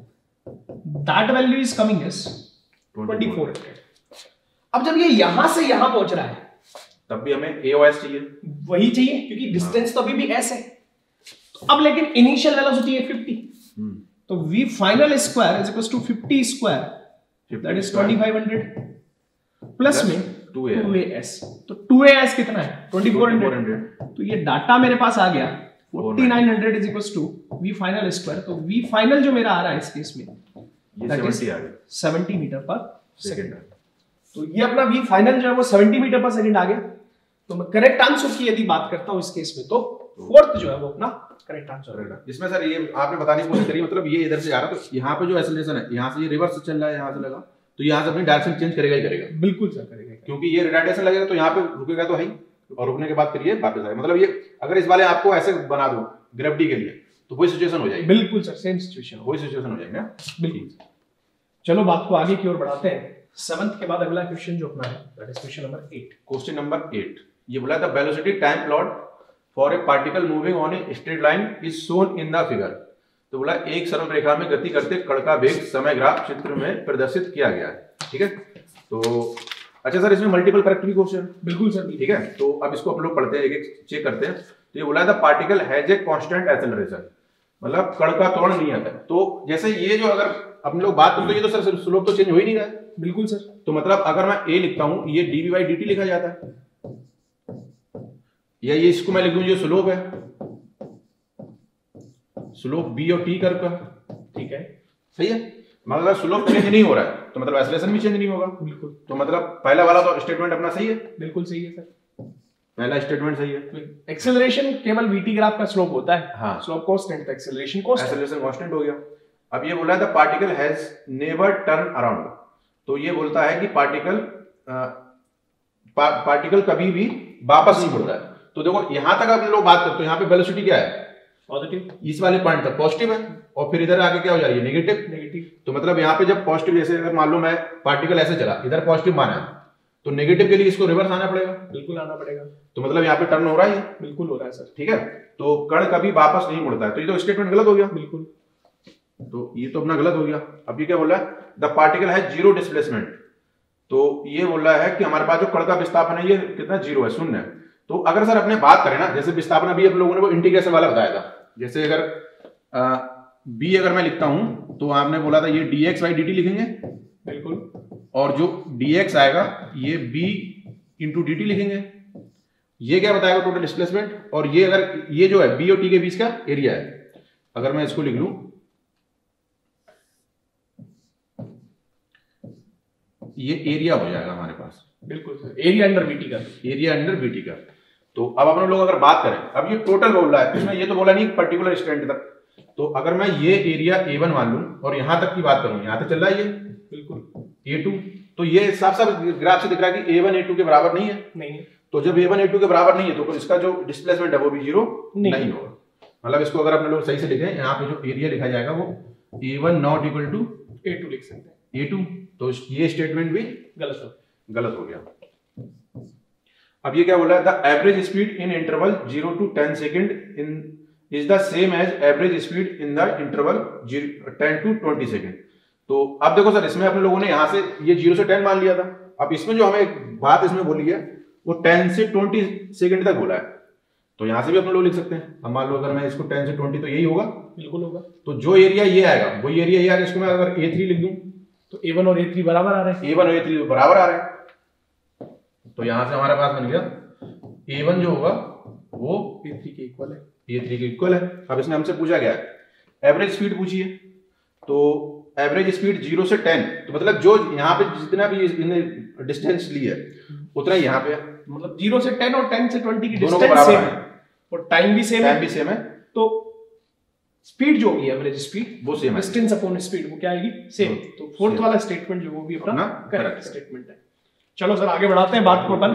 that value is coming is twenty four hundred. अब जब ये यहां से यहां पहुंच रहा है तब भी हमें ए और एस चाहिए, वही चाहिए क्योंकि डिस्टेंस तो अभी भी एस है। तो अब लेकिन इनिशियल वेलोसिटी है फिफ्टी, तो v final square is equal to fifty square that is twenty five hundred plus में टू ए एस। तो टू ए एस कितना है ट्वेंटी फोर हंड्रेड। तो ये डाटा मेरे पास आ गया forty nine hundred is equal to v final square. तो v फाइनल जो मेरा आ रहा है इस केस में दैट इज सेवेंटी मीटर पर सेकंड। तो ये अपना v फाइनल जो है वो सेवेंटी मीटर पर सेकंड आ गया। तो मैं करेक्ट आंसर की यदि बात करता हूं इस केस में तो फोर्थ जो है वो अपना करेक्ट आंसर रहेगा। इसमें सर ये आपने बताने की कोशिश करी, मतलब ये इधर से आ रहा है तो यहाँ पे जो एक्सीलरेशन है यहाँ से ये रिवर्स चल रहा है, यहाँ से लगा तो यहाँ से अपनी डायरेक्शन चेंज करेगा ही करेगा। बिल्कुल सर करेगा, क्योंकि ये रिटार्डेशन लगेगा तो यहाँ पे रुकेगा तो है ही, और रुकने के बाद फिर ये वापस आएगा। मतलब ये अगर इस वाले आपको ऐसे बना दो ग्रेविटी के लिए तो वही सिचुएशन हो जाएगी। बिल्कुल सर सेम सिचुएशन वही सिचुएशन हो जाएगी ना। बिल्कुल। चलो बात को आगे की ओर बढ़ाते हैं। सेवंथ के बाद अगला क्वेश्चन जो अपना है that is question number eight. Question number eight ये बोला था velocity time plot for a particle moving on a straight line is shown in the figure. तो बोला एक सरल रेखा में गति करते कण का वेग समय ग्राफ चित्र में प्रदर्शित किया गया है। ठीक है, तो अच्छा सर इसमें मल्टीपल करेक्ट भी क्वेश्चन। बिल्कुल सर, ठीक है। तो अब इसको हम लोग पढ़ते हैं, एक एक चेक करते हैं। तो ये बोला था particle has a constant acceleration, मतलब कण का त्वरण नहीं आता। तो जैसे ये जो अगर हम लोग बात करते हैं ये तो सर स्लोप तो चेंज हो ही नहीं रहा है। बिल्कुल सर। तो मतलब अगर मैं ए लिखता हूं ये d v by D t लिखा जाता है, या ये इसको मैं लिख दूं ये स्लोप है, स्लोप बी और टी कर्व का। ठीक है, सही है। मगर स्लोप चेंज नहीं हो रहा है तो मतलब एक्सेलरेशन भी चेंज नहीं होगा। बिल्कुल। तो मतलब पहला वाला तो स्टेटमेंट अपना सही है। बिल्कुल सही है सर, पहला स्टेटमेंट सही है। एक्सेलरेशन केवल वीटी ग्राफ का स्लोप होता है। हाँ, स्लोप कांस्टेंट तो एक्सेलरेशन कांस्टेंट, एक्सेलरेशन कांस्टेंट हो गया। अब ये बोला था particle has never turn around. तो ये बोलता है कि पार्टिकल पा, पार्टिकल कभी भी वापस नहीं मुड़ता है। तो देखो यहां तक हम लोग बात करते हैं, यहाँ पे वेलोसिटी क्या है पॉजिटिव, इस वाले पॉइंट तक पॉजिटिव है, और फिर इधर आके क्या हो जा रही है नेगेटिव। नेगेटिव। तो मतलब यहाँ पे जब पॉजिटिव, जैसे अगर मान लो मैं पार्टिकल ऐसे चला इधर पॉजिटिव माना है तो नेगेटिव के लिए इसको रिवर्स आना पड़ेगा। बिल्कुल आना पड़ेगा। तो मतलब यहाँ पे टर्न हो रहा है। बिल्कुल हो रहा है सर। ठीक है, तो कण कभी वापस नहीं मुड़ता है। तो ये तो स्टेटमेंट गलत हो गया। बिल्कुल, तो ये तो अपना गलत हो गया। अब ये क्या बोल रहा है, द पार्टिकल है जीरो डिस्प्लेसमेंट। तो ये बोल रहा है कि हमारे पास जो कण का विस्थापन है ये कितना, जीरो है, शून्य है। तो अगर सर अपने बात करें ना, जैसे विस्थापन अभी आप लोगों ने वो इंटीग्रेशन वाला बताया था, जैसे अगर बी अगर मैं लिखता हूं तो आपने बोला था ये d x by D t लिखेंगे। बिल्कुल। और जो डी एक्स आएगा ये बी इंटू डी टी लिखेंगे। ये क्या बताएगा टोटल डिस्प्लेसमेंट। और ये अगर ये जो है बी और टी के बीच का एरिया है, अगर मैं इसको लिख लूं ये एरिया हो जाएगा हमारे पास। बिल्कुल सर, एरिया अंडर बीटी का, एरिया अंडर बीटी का। तो अब अपन लोग अगर बात करें, अब ये टोटल बोल रहा है, इसमें ये तो बोला नहीं पर्टिकुलर स्ट्रेंथ तक, तो अगर मैं ये एरिया ए वन मान लूं और यहां तक की बात करूं, यहां तक चल रहा है ये बिल्कुल ए टू, तो ये साफ साफ ग्राफ से दिख रहा है कि ए वन ए टू के बराबर नहीं है। नहीं है। तो जब ए वन ए टू के बराबर नहीं है तो इसका जो डिस्प्लेसमेंट है वो भी जीरो नहीं, नहीं होगा। मतलब इसको अगर अपने लोग सही से लिखें, यहाँ पे जो एरिया लिखा जाएगा वो a one not equal to a two लिख सकते हैं, ए टू। तो ये स्टेटमेंट भी गलत हो गलत हो गया। अब ये क्या बोल रहा है, the average speed in interval zero to ten second in is the same as average speed in the interval ten to twenty second. तो अब देखो सर, इसमें अपने लोगों ने यहाँ से ये जीरो से टेन मान लिया था। अब इसमें जो हमें बात इसमें बोली है वो टेन से ट्वेंटी सेकेंड तक बोला है, तो यहाँ से भी अपने लोग लिख सकते हैं। अब मान लो अगर मैं इसको टेन से ट्वेंटी, तो यही होगा, बिल्कुल होगा। तो जो एरिया ये आएगा वही एरिया ये आएगा। इसको मैं अगर ए थ्री लिख दूं तो ए वन और ए थ्री बराबर आ रहे हैं, ए वन और ए थ्री बराबर आ रहे हैं। तो यहां से हमारे पास बन गया ए वन जो होगा वो ए थ्री के इक्वल है, ए थ्री के इक्वल है। अब इसने हमसे पूछा गया है एवरेज स्पीड पूछी है, तो एवरेज स्पीड जीरो से टेन, तो मतलब जो यहाँ पे जितना भी इन्हें डिस्टेंस ली है उतना ही यहाँ पे है। मतलब जीरो से टेन और टेन से ट्वेंटी की दोनों डिस्टेंस सेम है है और टाइम भी सेम टाइम है भी सेम है। तो स्पीड जो होगी एवरेज स्पीड वो सेम है, डिस्टेंस अपॉन स्पीड वो क्या आएगी, सेम। तो फोर्थ वाला स्टेटमेंट जो वो भी अपना करेक्ट स्टेटमेंट है। चलो सर आगे बढ़ाते हैं बात को अपन।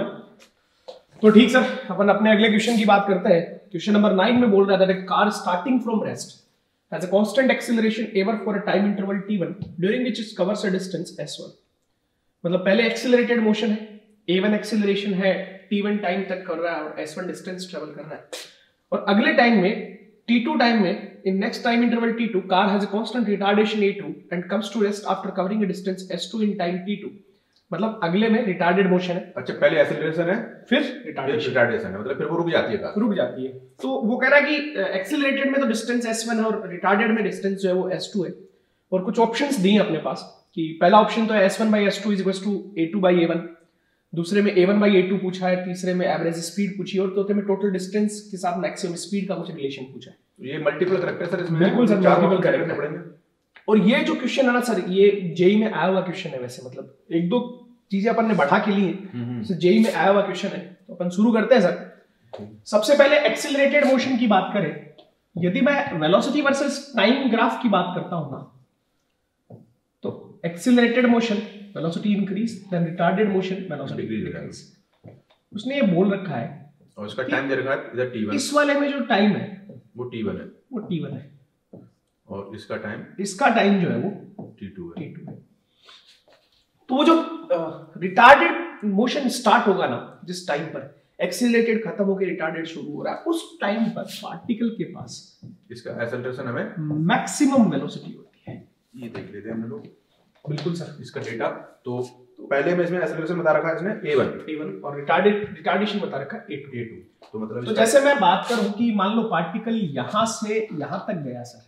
तो ठीक सर, अपन अपने अगले क्वेश्चन की बात करते हैं। क्वेश्चन नंबर नाइन में बोल रहा था car starting from rest has a constant acceleration ever for a time interval t one during which it covers a distance s one। मतलब पहले एक्सेलरेटेड मोशन है, a वन एक्सेलरेशन है, t one time तक कर रहा है और s one distance travel कर रहा है, और अगले टाइम में t टू टाइम में in next time interval t two car has a constant retardation a two and comes to rest after covering a distance s two in time t two. मतलब अगले में retarded motion है। अच्छा, पहले acceleration है फिर retardation retardation है, मतलब फिर वो रुक जाती है कार, रुक जाती है। तो वो कह रहा है कि एक्सेलरेटेड में तो डिस्टेंस एस वन है और रिटार्डेड में डिस्टेंस जो है वो एस टू है, और कुछ ऑप्शंस दिए अपने पास कि पहला ऑप्शन तो है s one by s two is equal to a two by a one, दूसरे में a one by A two पूछा है, तीसरे में एवरेज स्पीड पूछी है, और चौथे में टोटल डिस्टेंस के साथ मैक्सिमम स्पीड का कुछ रिलेशन पूछा है। ये मल्टीपल करेक्टर सर इसमें, बिल्कुल सर मल्टीपल करेक्टर पड़ेंगे। और ये जो क्वेश्चन है ना सर, ये जेई में आया हुआ क्वेश्चन है। वैसे मतलब एक दो चीजें अपन ने बढ़ा के लिए तो जेई में आया हुआ क्वेश्चन है, तो अपन शुरू करते हैं सर। सबसे पहले एक्सेलरेटेड मोशन की बात करें, यदि मैं वेलोसिटी वर्सेस टाइम ग्राफ की बात करता हूं ना, तो accelerated motion velocity increase, then retarded motion velocity decrease. उसने ये बोल रखा है और इसका टाइम दे रखा है इधर टी वन, इस वाले में जो टाइम है वो टी वन है, वो टी वन है, और इसका टाइम इसका टाइम जो है वो टी टू है, टी टू है। तो वो जो रिटार्डेड मोशन स्टार्ट होगा ना, जिस टाइम पर एक्सीलरेटेड खत्म होकर रिटार्डेड शुरू हो रहा है, उस टाइम पर पार्टिकल के पास इसका एक्सेलरेशन हमें मैक्सिमम वेलोसिटी होती है। ये देख लेते हैं हम लोग। बिल्कुल सर, इसका डेटा तो, तो पहले में इसमें एक्सेलरेशन बता रखा है इसने ए वन, ए वन, और रिटार्डेड रिटार्डेशन बता रखा है ए टू, ए टू। तो मतलब तो जैसे मैं बात करूं कि मान लो पार्टिकल यहां से यहां तक गया सर,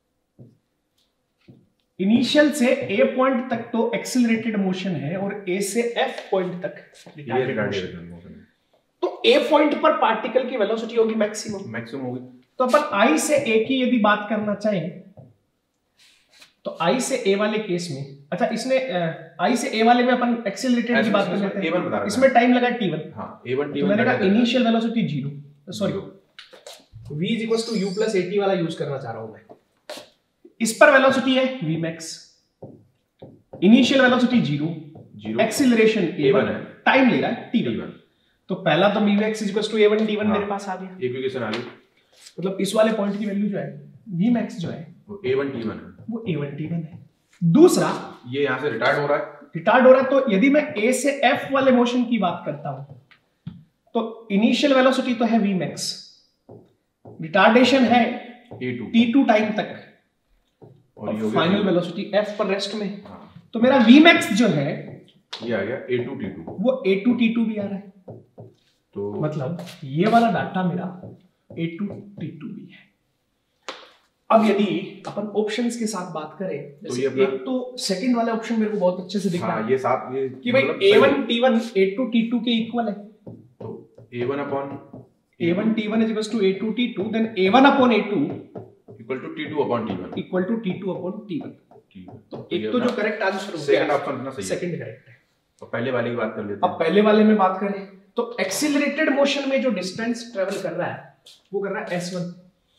इनिशियल से ए पॉइंट तक तो एक्सेलरेटेड मोशन है और ए से एफ पॉइंट तक रिटार्डेड मोशन है। तो ए पॉइंट पर पार्टिकल की वेलोसिटी होगी मैक्सिमम मैक्सिमम होगी। तो अपन आई से ए की यदि बात करना चाहें तो आई से ए वाले केस में, अच्छा इसने आई से ए वाले में अपन एक्सेलरेटेड की बात कर लेते हैं, ए वन बता रहा है, इसमें टाइम लगा टी वन। हां ए वन टी वन, तो मैंने कहा initial velocity zero, sorry v is equal to u plus a t वाला यूज करना चाह रहा हूं मैं। इस पर वेलोसिटी है v max, initial velocity zero, zero, acceleration a one है, टाइम ले रहा है टी वन। तो पहला तो v max is equal to a one t one मेरे पास आ गया, इक्वेशन आ गई। मतलब इस वाले पॉइंट की वैल्यू जो है v max जो है वो ए वन टी वन है, वो ए वन टी वन है। दूसरा ये यहां से रिटार्ड हो रहा है, रिटार्ड हो रहा है, तो यदि मैं a से f वाले मोशन की बात करता हूं तो इनिशियल वेलोसिटी तो है v max, रिटार्डेशन है a two T two time तक, और फाइनल वेलोसिटी f पर रेस्ट में। तो मेरा v max जो है ये आ गया ए टू टी टू, वो ए टू टी टू भी आ रहा है। तो मतलब ये वाला डाटा मेरा ए टू टी टू भी है। अब यदि अपन ऑप्शंस के साथ बात करें, जैसे तो एक तो सेकंड वाला ऑप्शन मेरे को बहुत अच्छे से दिख रहा है, ये साथ ये कि भाई a one t one a two T two के इक्वल है। तो a one upon a one t one is equal to a two T two, then a one upon a two equal to T two upon T one equal to T two upon T one. तो एक तो जो correct answer हो गया second option अपना सही है, second correct है। तो पहले वाले की बात कर लेते हैं। अब पहले वाले में बात करें तो एक्सीलरेटेड मोशन में जो डिस्टेंस ट्रेवल कर रहा है वो कर रहा है एस वन,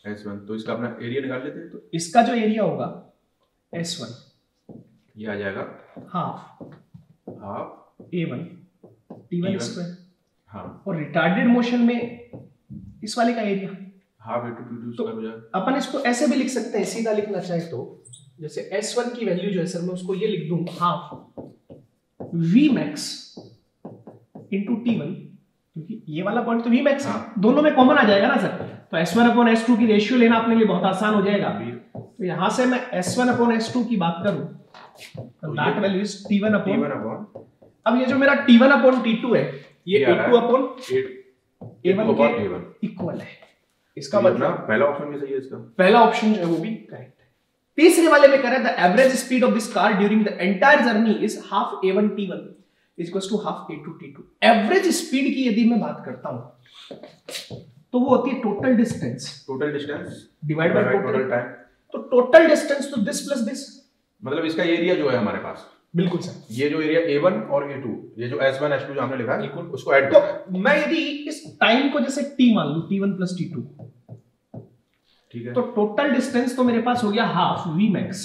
एस वन, तो इसका अपना एरिया निकाल लेते हैं। तो इसका जो एरिया होगा एस वन, ये आ जाएगा half half a one t one square. हाँ, और रिटार्डेड मोशन में इस वाले का area half a two T two square हो जाएगा। अपन इसको ऐसे भी लिख सकते हैं, सीधा लिखना चाहे तो, जैसे एस वन की वैल्यू जो है सर मैं उसको ये लिख दूं half v max into t one, क्योंकि ये वाला पॉइंट तो वी मैक्स है, दोनों में कॉमन आ जाएगा ना सर, तो s one upon s two की रेशियो लेना अपने लिए बहुत आसान हो जाएगा। तो यहां से मैं s one upon s two की बात करूं तो that value is t one upon, अब ये जो मेरा t one upon T two है ये a two upon a one के इक्वल है। इसका मतलब पहला ऑप्शन भी सही है, इसका पहला ऑप्शन जो है वो भी करेक्ट है। तीसरे वाले में कह रहा है the average speed of this car during the entire journey is half a one t one is equals to half a two T two. Average speed की यदि मैं बात करता हूं तो वो होती है total distance, total distance divide by total time. तो टोटल डिस्टेंस तो दिस प्लस दिस, मतलब इसका एरिया जो है हमारे पास, बिल्कुल सर, ये जो एरिया ए वन और ए टू, ये जो एस वन एस टू जो हमने लिखा है उसको ऐड तो मैं यदि इस टाइम को जैसे t मान लूं t one plus T two, ठीक है, तो टोटल डिस्टेंस तो मेरे पास हो गया हाफ v max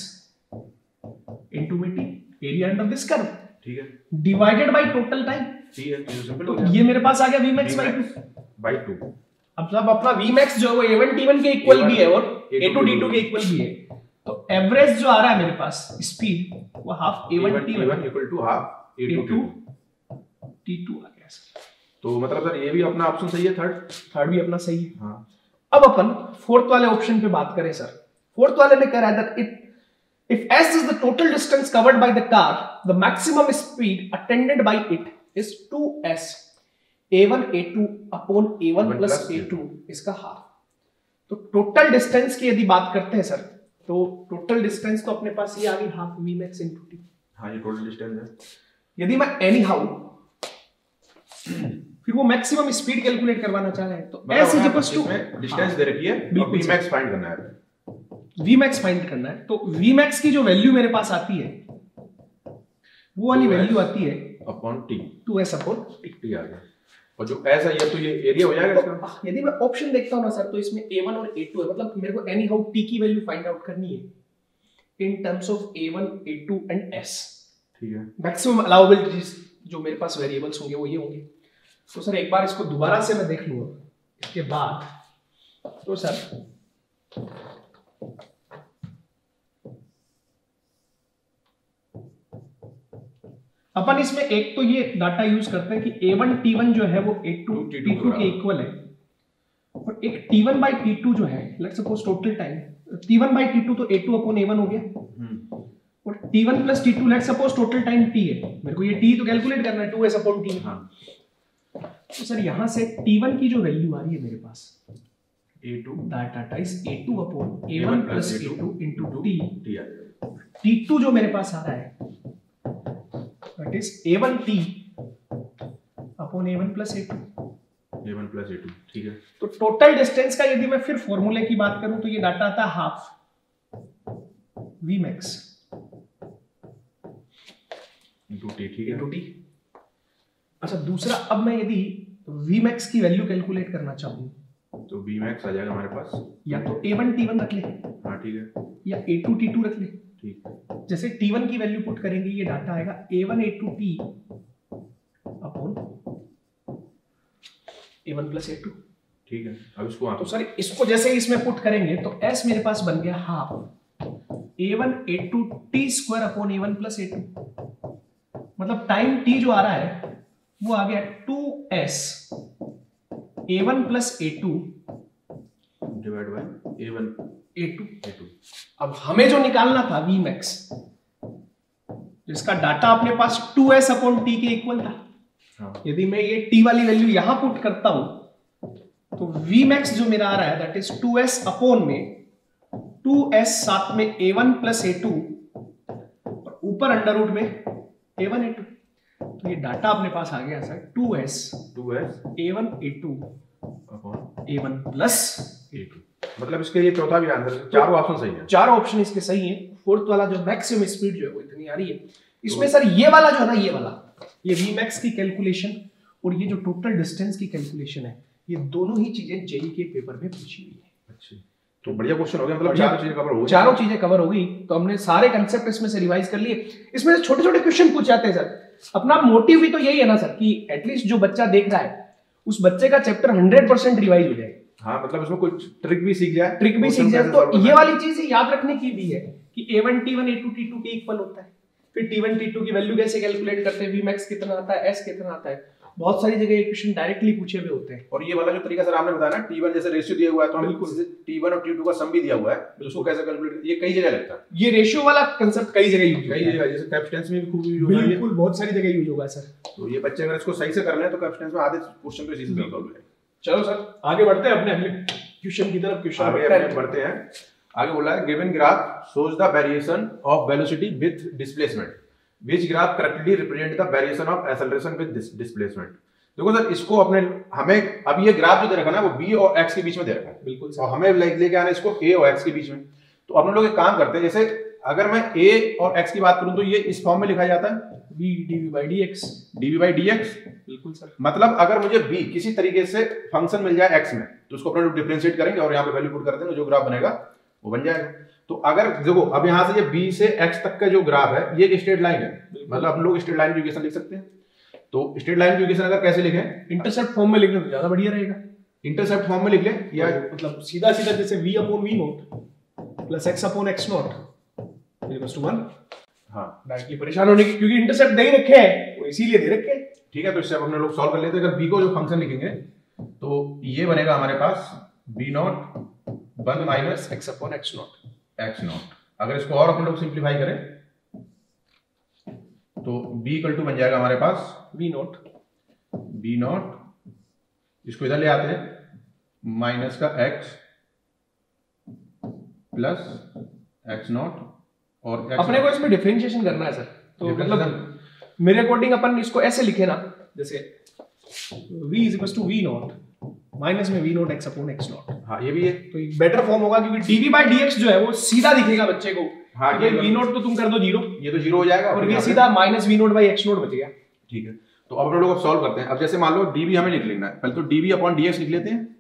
इनटू में t, area under this curve, ठीक है, डिवाइडेड बाय टोटल टाइम, ठीक है, तो सिंपल तो हो गया, ये मेरे पास आ गया v max by two by two. अब जब अपना v max जो है वो ए वन टी वन के इक्वल भी है और ए टू टी टू के इक्वल भी है, तो एवरेज जो आ रहा है मेरे पास स्पीड वो half a one t one equal to half a two T two आ गया सर। तो मतलब सर ये भी अपना ऑप्शन सही है, थर्ड थर्ड भी अपना सही है। हाँ, अब अपन फोर्थ वाले ऑप्शन पे बात करें सर। फोर्थ वाले में कह रहा है that it if s is the total distance covered by the car, the maximum speed attended by it is two s a one a two upon a one plus a two इसका हाफ। तो total distance की यदि बात करते हैं sir, तो total distance तो अपने पास ये आ गई half v max into t। हाँ, ये टोटल डिस्टेंस है। यदि मैं एनी हाउ फिर वो मैक्सिमम स्पीड कैलकुलेट करवाना चाह रहे हैं तो s is equals to distance दे रखी है, अब v max फाइंड करना है, v max फाइंड करना है। तो v max की जो वैल्यू मेरे पास आती है वो वाली वैल्यू आती है upon t, two s upon t आ गया, और जो s है ये तो ये एरिया हो जाएगा इसका। तो यदि मैं ऑप्शन देखता हूं ना सर, तो इसमें ए वन और ए टू है, मतलब मेरे को एनी हाउ t की वैल्यू फाइंड आउट करनी है in terms of a one a two and s। ठीक है, मैक्सिमम अलाउएबल जो मेरे पास वेरिएबल्स होंगे वो ये होंगे। तो सर एक बार इसको दोबारा से मैं देख लूंगा इसके बाद, तो सर अपन इसमें एक तो ये डाटा यूज करते हैं कि ए वन टी वन जो है वो ए टू टी टू के इक्वल है, और एक t one by t two जो है let's suppose total time T one by t two तो a two upon a one हो गया, और t one plus T two let's suppose total time t है, मेरे को ये t तो कैलकुलेट करना है टू एस अपॉन t। हाँ, तो सर यहां से टी वन की जो वैल्यू आ रही है मेरे पास a two that data is a two upon a one plus a two into t, t आ जाएगा, टी टू जो मेरे पास आ रहा है that is a one t upon a one plus a two, a one plus a two, ठीक है। तो टोटल डिस्टेंस का यदि मैं फिर फॉर्मूले की बात करूं तो ये डाटा आता है half v max into t, ठीक है, इनटू t। अच्छा दूसरा, अब मैं यदि v max की वैल्यू कैलकुलेट करना चाहूं तो v max आ जाएगा हमारे पास, या तो ए वन टी वन रख ले, हाँ ठीक है, या ए टू टी टू रख ले। ठीक, जैसे टी वन की वैल्यू पुट करेंगे ये डाटा आएगा a one a two t upon a one plus a two, ठीक है। अब इसको आप तो सर इसको जैसे इसमें पुट करेंगे तो s मेरे पास बन गया half a one a two t square upon a one plus a two, मतलब टाइम t जो आ रहा है वो आ गया two s a one plus a two divide by a one a two a two. अब हमें जो निकालना था v max, जिसका डाटा अपने पास टू एस अपॉन t के इक्वल था, हाँ, यदि मैं ये t वाली वैल्यू यहां पुट करता हूं तो v max जो मेरा आ रहा है that is two s upon में टू एस साथ में a one plus a two और ऊपर अंडर रूट में ए वन ए टू, तो ये डाटा अपने पास आ गया sir two s two s a one a two upon a one plus a two, मतलब इसके ये चौथा भी आंसर है, चारों ऑप्शन सही है, चार ऑप्शन इसके सही हैं। फोर्थ वाला जो मैक्सिमम स्पीड जो है वो इतनी आ रही है, इसमें सर ये वाला जो है ना, ये वाला ये v max की कैलकुलेशन और ये जो टोटल डिस्टेंस की कैलकुलेशन है, ये दोनों ही चीजें जेई के पेपर में पूछी हुई है। अच्छा, तो बढ़िया क्वेश्चन हो गया, मतलब चारों चीजें कवर हो गई। चारों चीजें कवर हो गई, तो हमने सारे कंसेप्ट इसमें से रिवाइज कर लिए। इसमें से छोटे छोटे क्वेश्चन पूछ जाते हैं सर। अपना मोटिव भी तो यही है ना सर कि एटलीस्ट जो बच्चा देख रहा है उस बच्चे का चैप्टर हंड्रेड परसेंट रिवाइज हो जाए। हाँ, मतलब उसमें कुछ ट्रिक भी सीख जाए, ट्रिक भी सीख जाए। तो ये वाली चीज याद रखने की भी है कि a one t one a two T two के इक्वल होता है, फिर टी वन टी टू की वैल्यू कैसे कैलकुलेट करते हैं, वी मैक्स कितना आता है, एस कितना आता है। बहुत सारी जगह ये क्वेश्चन डायरेक्टली पूछे हुए होते हैं। और ये वाला जो तरीका सर आपने बताया ना, टी वन जैसे रेशियो दिया हुआ है तो हमें टी वन और टी टू का सम भी दिया हुआ है, तो उसको कैसे कैलकुलेट, ये कई जगह लगता है। ये रेशियो वाला कांसेप्ट कई जगह यूज कई जगह, जैसे कैपेसिटेंस में भी खूब यूज होता है। बिल्कुल, बहुत सारी जगह यूज होगा सर। तो ये बच्चे अगर इसको सही से कर लें तो कैपेसिटेंस में आधे क्वेश्चन तो इसी से सॉल्व हो जाएगा। चलो सर आगे बढ़ते हैं अपने अगले क्वेश्चन की तरफ। क्वेश्चन आगे बढ़ते हैं। आगे बोला है given graph shows the variation of velocity with displacement, which graph correctly represent the variation of acceleration with displacement. देखो सर, इसको अपने हमें अब ये ग्राफ जो दे रखा है ना वो b और x के बीच में दे रखा है। बिल्कुल और हमें लेके आना इसको a और x के बीच में। तो अपने लोग एक काम करते हैं, जैसे अगर मैं a और x की बात करूं तो ये इस फॉर्म में लिखा जाता है v dv by dx, dv by dx। बिल्कुल सर। मतलब अगर मुझे b किसी तरीके से फंक्शन मिल जाए x में तो उसको अपने लोग डिफरेंशिएट करेंगे और यहाँ पे वैल्यू पुट कर देंगे, जो ग्राफ बनेगा वो बन जाएगा। तो अगर देखो अब यहाँ से ये b से x तक का जो ग्राफ है ये एक स्ट्रेट लाइन है, मतलब हम लोग स्ट्रेट लाइन की इक्वेशन लिख सकते हैं। तो स्ट्रेट लाइन की इक्वेशन अगर कैसे लिखें, इंटरसेप्ट फॉर्म में लिखने तो ज्यादा बढ़िया रहेगा। इंटरसेप्ट फॉर्म में लिख ले या मतलब सीधा सीधा जैसे v upon v not plus x upon x not equals to one. हां, डायरेक्टली परेशान होने की, क्योंकि इंटरसेप्ट दे ही रखे हैं वो इसीलिए दे रखे हैं। ठीक है, तो इससे अब हम लोग सॉल्व कर लेते हैं। अगर b को जो फंक्शन लिखेंगे तो ये बनेगा हमारे पास b not one minus x upon x not x not. अगर इसको और हम लोग सिंपलीफाई करें तो b इक्वल टू बन जाएगा हमारे पास v नॉट b नॉट, इसको इधर ले आते हैं, माइनस का x प्लस x नॉट और x अपने को इसमें डिफरेंशिएशन करना है सर। तो मतलब मेरे अकॉर्डिंग अपन इसको ऐसे लिखे ना, जैसे v is equals to v not minus में v not x upon x not. हाँ, ये भी है, तो एक बेटर फॉर्म होगा क्योंकि dv by dx जो है वो सीधा दिखेगा बच्चे को। हाँ, ये v नॉट तो तुम कर दो जीरो, ये तो जीरो हो जाएगा और ये सीधा minus v not by x not बचेगा। ठीक है, तो अब हम लोग सॉल्व करते हैं। अब जैसे मान लो dv हमें लिख लेना है, पहले तो dv अपॉन dx लिख लेते हैं।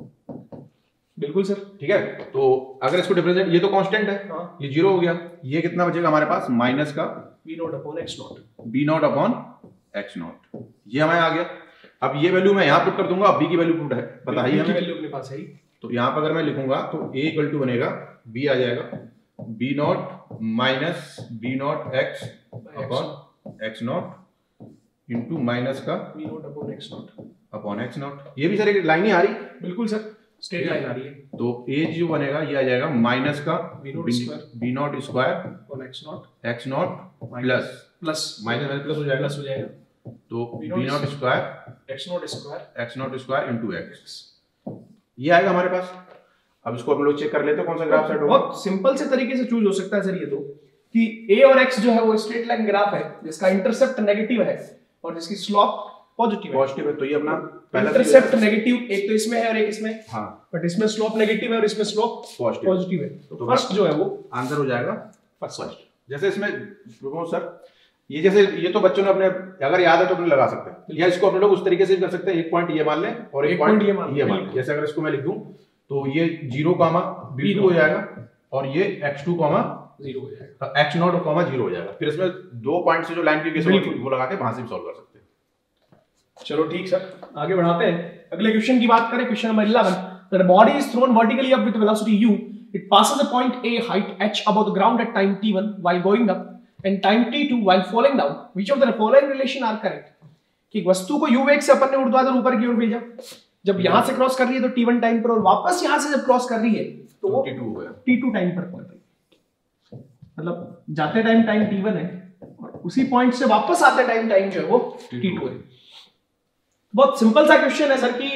बिल्कुल सर। ठीक है, तो अगर इसको डिफरेंशिएट, ये तो कांस्टेंट है, हाँ। ये जीरो हो गया, ये कितना बचेगा हमारे पास, माइनस का v not upon x not, b not upon x not, ये हमें आ गया। अब ये वैल्यू मैं यहाँ पुट कर दूंगा, b की वैल्यू पुट है, पता है हमें वैल्यू अपने पास है ही। तो यहाँ पर अगर मैं लिखूंगा तो a इक्वल टू बनेगा, b आ जाएगा b not minus b not x upon x not into minus का v not upon x not upon x not. ये भी सर एक लाइन ही आ रही, बिल्कुल सर, स्ट्रेट लाइन आ रही है। तो a जो बनेगा ये आ जाएगा माइनस का v not square b not square upon x not x not plus plus minus minus plus हो जाएगा, प्लस हो जाएगा, तो b not square x not square x not square into x, ये आएगा हमारे पास। अब इसको हम लोग चेक कर लेते हैं कौन सा ग्राफ सेट होगा। बहुत सिंपल से तरीके से चूज हो सकता है सर ये तो, कि a और x जो है वो स्ट्रेट लाइन ग्राफ है जिसका इंटरसेप्ट नेगेटिव है और जिसकी स्लोप पॉजिटिव है। पॉजिटिव है, तो ये अपना पहला इंटरसेप्ट नेगेटिव एक तो इसमें है और एक इसमें, हाँ, बट इसमें स्लोप नेगेटिव है और इसमें स्लोप पॉजिटिव पॉजिटिव है। तो फर्स्ट जो है वो आंसर हो जाएगा फर्स्ट। जैसे इसमें सर ये जैसे ये तो बच्चों ने अपने अगर याद है तो अपने लगा सकते हैं, या इसको अपने लोग उस तरीके से भी कर सकते हैं, एक पॉइंट ये मान लें और एक पॉइंट ये मान लें। जैसे अगर इसको मैं लिख दूं तो ये जीरो कामा बी टू हो जाएगा और ये एक्स टू कामा जीरो हो जाएगा, एक्स नॉट कामा जीरो हो जाएगा। फिर इसमें दो पॉइंट से जो लाइन की केस होगी वो लगा के वहां से भी सॉल्व कर सकते हैं। चलो ठीक सर, आगे बढ़ाते हैं। अगले क्वेश्चन की बात करें, question number eleven. The body is thrown vertically up with velocity u, it passes a point a height h above the ground at time t one while going up and time t two while falling down. Which of the following relation are correct? कि वस्तु को u वेग से अपन ने ऊर्ध्वाधर ऊपर की ओर भेजा, जब यहां से क्रॉस कर रही है तो टी वन टाइम पर, और वापस यहां से जब क्रॉस कर रही है तो वो टी टू हो गया, टी टू टाइम पर पहुंच रही है। मतलब जाते टाइम टाइम टी वन है और उसी पॉइंट से वापस आते टाइम टाइम जो है वो टी टू है। बहुत सिंपल सा क्वेश्चन है सर कि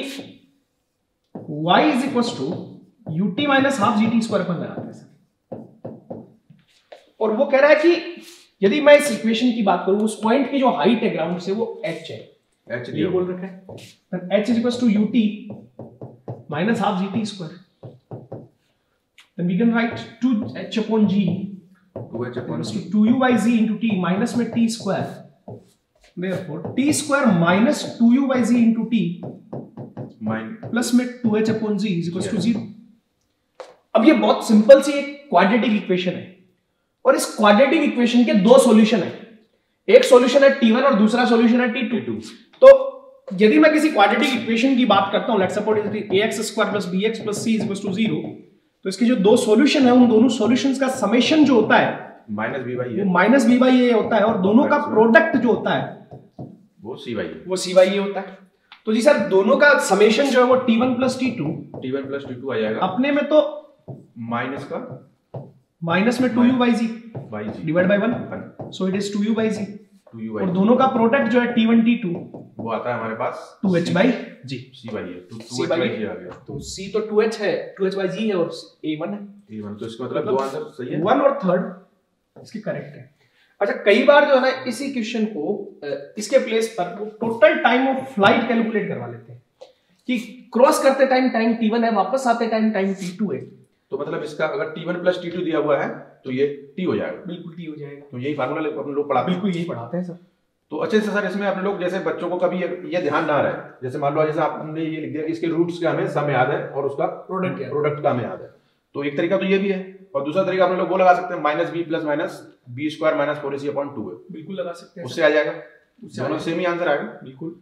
y is equals to ut minus half gt square अपन लगाते हैं सर, और वो कह रहा है कि यदि मैं इस इक्वेशन की बात करूं, उस पॉइंट की जो हाइट है ग्राउंड से वो h है, h ये बोल रखा है, then h is equals to ut minus half gt square, then we can write two h upon g two h upon equals to two u by z into t minus में t square, therefore t square minus two u by z into t minus plus में two h upon g is equals to zero. अब ये बहुत simple सी एक quadratic equation है और इस quadratic equation के दो सॉल्यूशन है, एक सॉल्यूशन है टी वन और दूसरा सॉल्यूशन है टी टू। तो यदि मैं किसी क्वाड्रेटिक इक्वेशन की बात करता हूं, let's suppose a x square plus b x plus c is equal to zero, तो इसके जो दो सॉल्यूशन है उन दोनों सॉल्यूशंस का समेशन जो होता है minus b by a, minus b by a होता है और दोनों का प्रोडक्ट जो होता है वो सी बाई ए, वो सी बाई ए होता है। तो जी सर दोनों का समेशन जो है वो t one plus T two, T one plus T two आ जाएगा अपने में तो माइनस का माइनस में two u by g by g divide by one, so it is two u by g, two u और दोनों का प्रोडक्ट जो है टी वन टी टू वो आता है हमारे पास two H by G, C by A, two C H by by A। G आ गया, तो सी तो टू एच है, टू एच बाई जी है और ए वन है, ए वन, तो इसका मतलब दो आंसर सही है, वन और थर्ड इसके करेक्ट है। अच्छा कई बार जो है ना इसी क्वेश्चन को इसके प्लेस पर वो total time of flight calculate करवा लेते हैं कि क्रॉस करते टाइम टाइम टी वन है, वापस आते टाइम टाइम टी टू है, तो मतलब इसका अगर T one plus T two दिया हुआ है तो ये टी हो जाएगा, बिल्कुल टी हो जाएगा। तो यही फार्मूला अपन लोग पढ़ाते हैं, बिल्कुल यही पढ़ाते हैं सर। तो अच्छे से सर इसमें अपने लोग जैसे बच्चों को कभी ये, ये ध्यान ना रहे, जैसे मान लो जैसे आपने ये लिख दिया कि इसके रूट्स का हमें सम याद है और उसका प्रोडक्ट प्रोडक्ट का हमें याद है, तो एक तरीका तो ये भी है, और दूसरा तरीका अपने लोग वो लगा सकते हैं minus B plus minus B square minus four A C upon two है, बिल्कुल लगा सकते हैं, उससे आ जाएगा, दोनों सेम ही आंसर आएगा। बिल्कुल।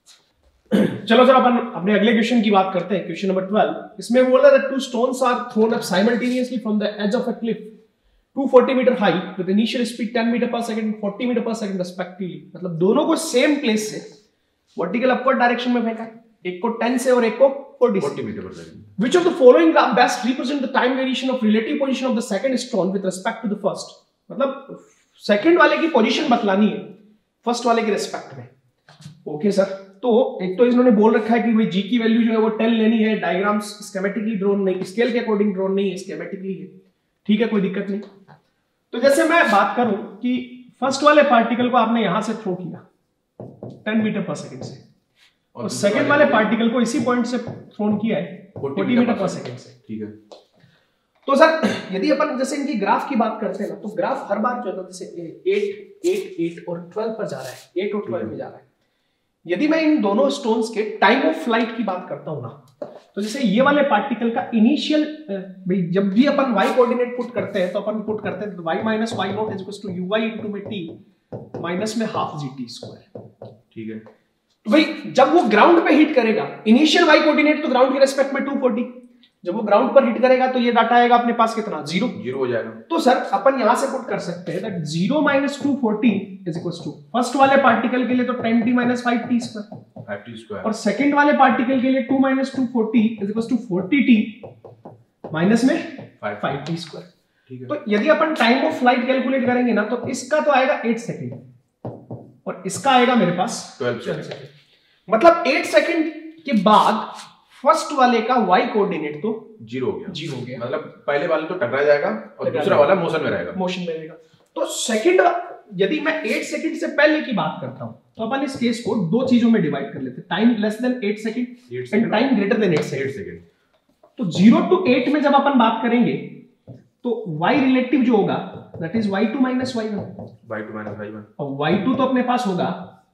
चलो सर अपन अपने अगले क्वेश्चन की बात करते हैं, क्वेश्चन नंबर ट्वेल्व। इसमें बोला that two stones are thrown up simultaneously from the edge of a cliff two forty metre high with initial speed ten metre पर सेकंड फोर्टी मीटर पर सेकंड रिस्पेक्टिवली, मतलब दोनों को सेम प्लेस से vertical upward direction में फेंका, एक को टेन से और एक को फोर्टी मीटर पर second. Which of the following graph best represent the time variation of relative position of the second stone with respect to the first? मतलब सेकंड वाले की पोजीशन बतलानी है फर्स्ट वाले के रिस्पेक्ट में। ओके सर, तो एक तो इन्होंने बोल रखा है कि भाई जी की वैल्यू जो है वो टेन लेनी है, डायग्राम्स स्कीमेटिकली ड्रॉन नहीं, स्केल के अकॉर्डिंग ड्रॉन नहीं है, स्कीमेटिकली है, ठीक है कोई दिक्कत नहीं। तो जैसे मैं बात करूं कि फर्स्ट वाले पार्टिकल को आपने यहां से थ्रो किया टेन मीटर पर सेकंड से, और सेकंड वाले पार्टिकल को इसी पॉइंट से थ्रोन किया है फोर्टी मीटर पर सेकंड से, ठीक है। तो सर यदि अपन जैसे इनकी ग्राफ की बात करते हैं ना, तो ग्राफ हर बार जो है जैसे एट एट एट और ट्वेल्व पर जा रहा है, एट और ट्वेल्व में जा रहा है। यदि मैं इन दोनों स्टोन्स के टाइम ऑफ फ्लाइट की बात करता हूं ना, तो जैसे ये वाले पार्टिकल का इनिशियल, भाई जब भी अपन y कोऑर्डिनेट पुट करते हैं तो अपन पुट करते हैं y minus Y not is equal to U Y into में t माइनस में हाफ जी टी स्क्वायर, ठीक है। तो भाई जब वो ग्राउंड पे हिट करेगा, इनिशियल y कोऑर्डिनेट तो ग्राउंड के रेस्पेक्ट में टू फोर्टी, जब वो ग्राउंड पर हिट करेगा तो ये डाटा आएगा अपने पास कितना, जीरो, जीरो हो जाएगा। तो सर अपन यहां से पुट कर सकते हैं that zero minus two forty is equal to first वाले पार्टिकल के लिए तो ten T minus five T square, five T square, और सेकंड वाले पार्टिकल के लिए two minus two forty is equal to forty T minus में five T square, ठीक है। तो यदि अपन टाइम ऑफ फ्लाइट कैलकुलेट करेंगे ना, तो इसका तो आएगा एट सेकंड और इसका आएगा मेरे पास ट्वेल्व सेकंड, मतलब एट सेकंड के बाद फर्स्ट वाले का y कोऑर्डिनेट तो जीरो हो गया, जीरो हो गया, मतलब पहले वाले तो टकरा जाएगा और दूसरा वाला मोशन में रहेगा, मोशन में रहेगा। तो सेकंड, यदि मैं एट सेकंड से पहले की बात करता हूं तो अपन इस केस को दो चीजों में डिवाइड कर लेते हैं, time less than eight second and time greater than eight second. तो जीरो टू एट में जब अपन बात करेंगे तो y रिलेटिव जो होगा that is Y two minus Y one, Y two minus Y one, और वाई टू तो अपने पास होगा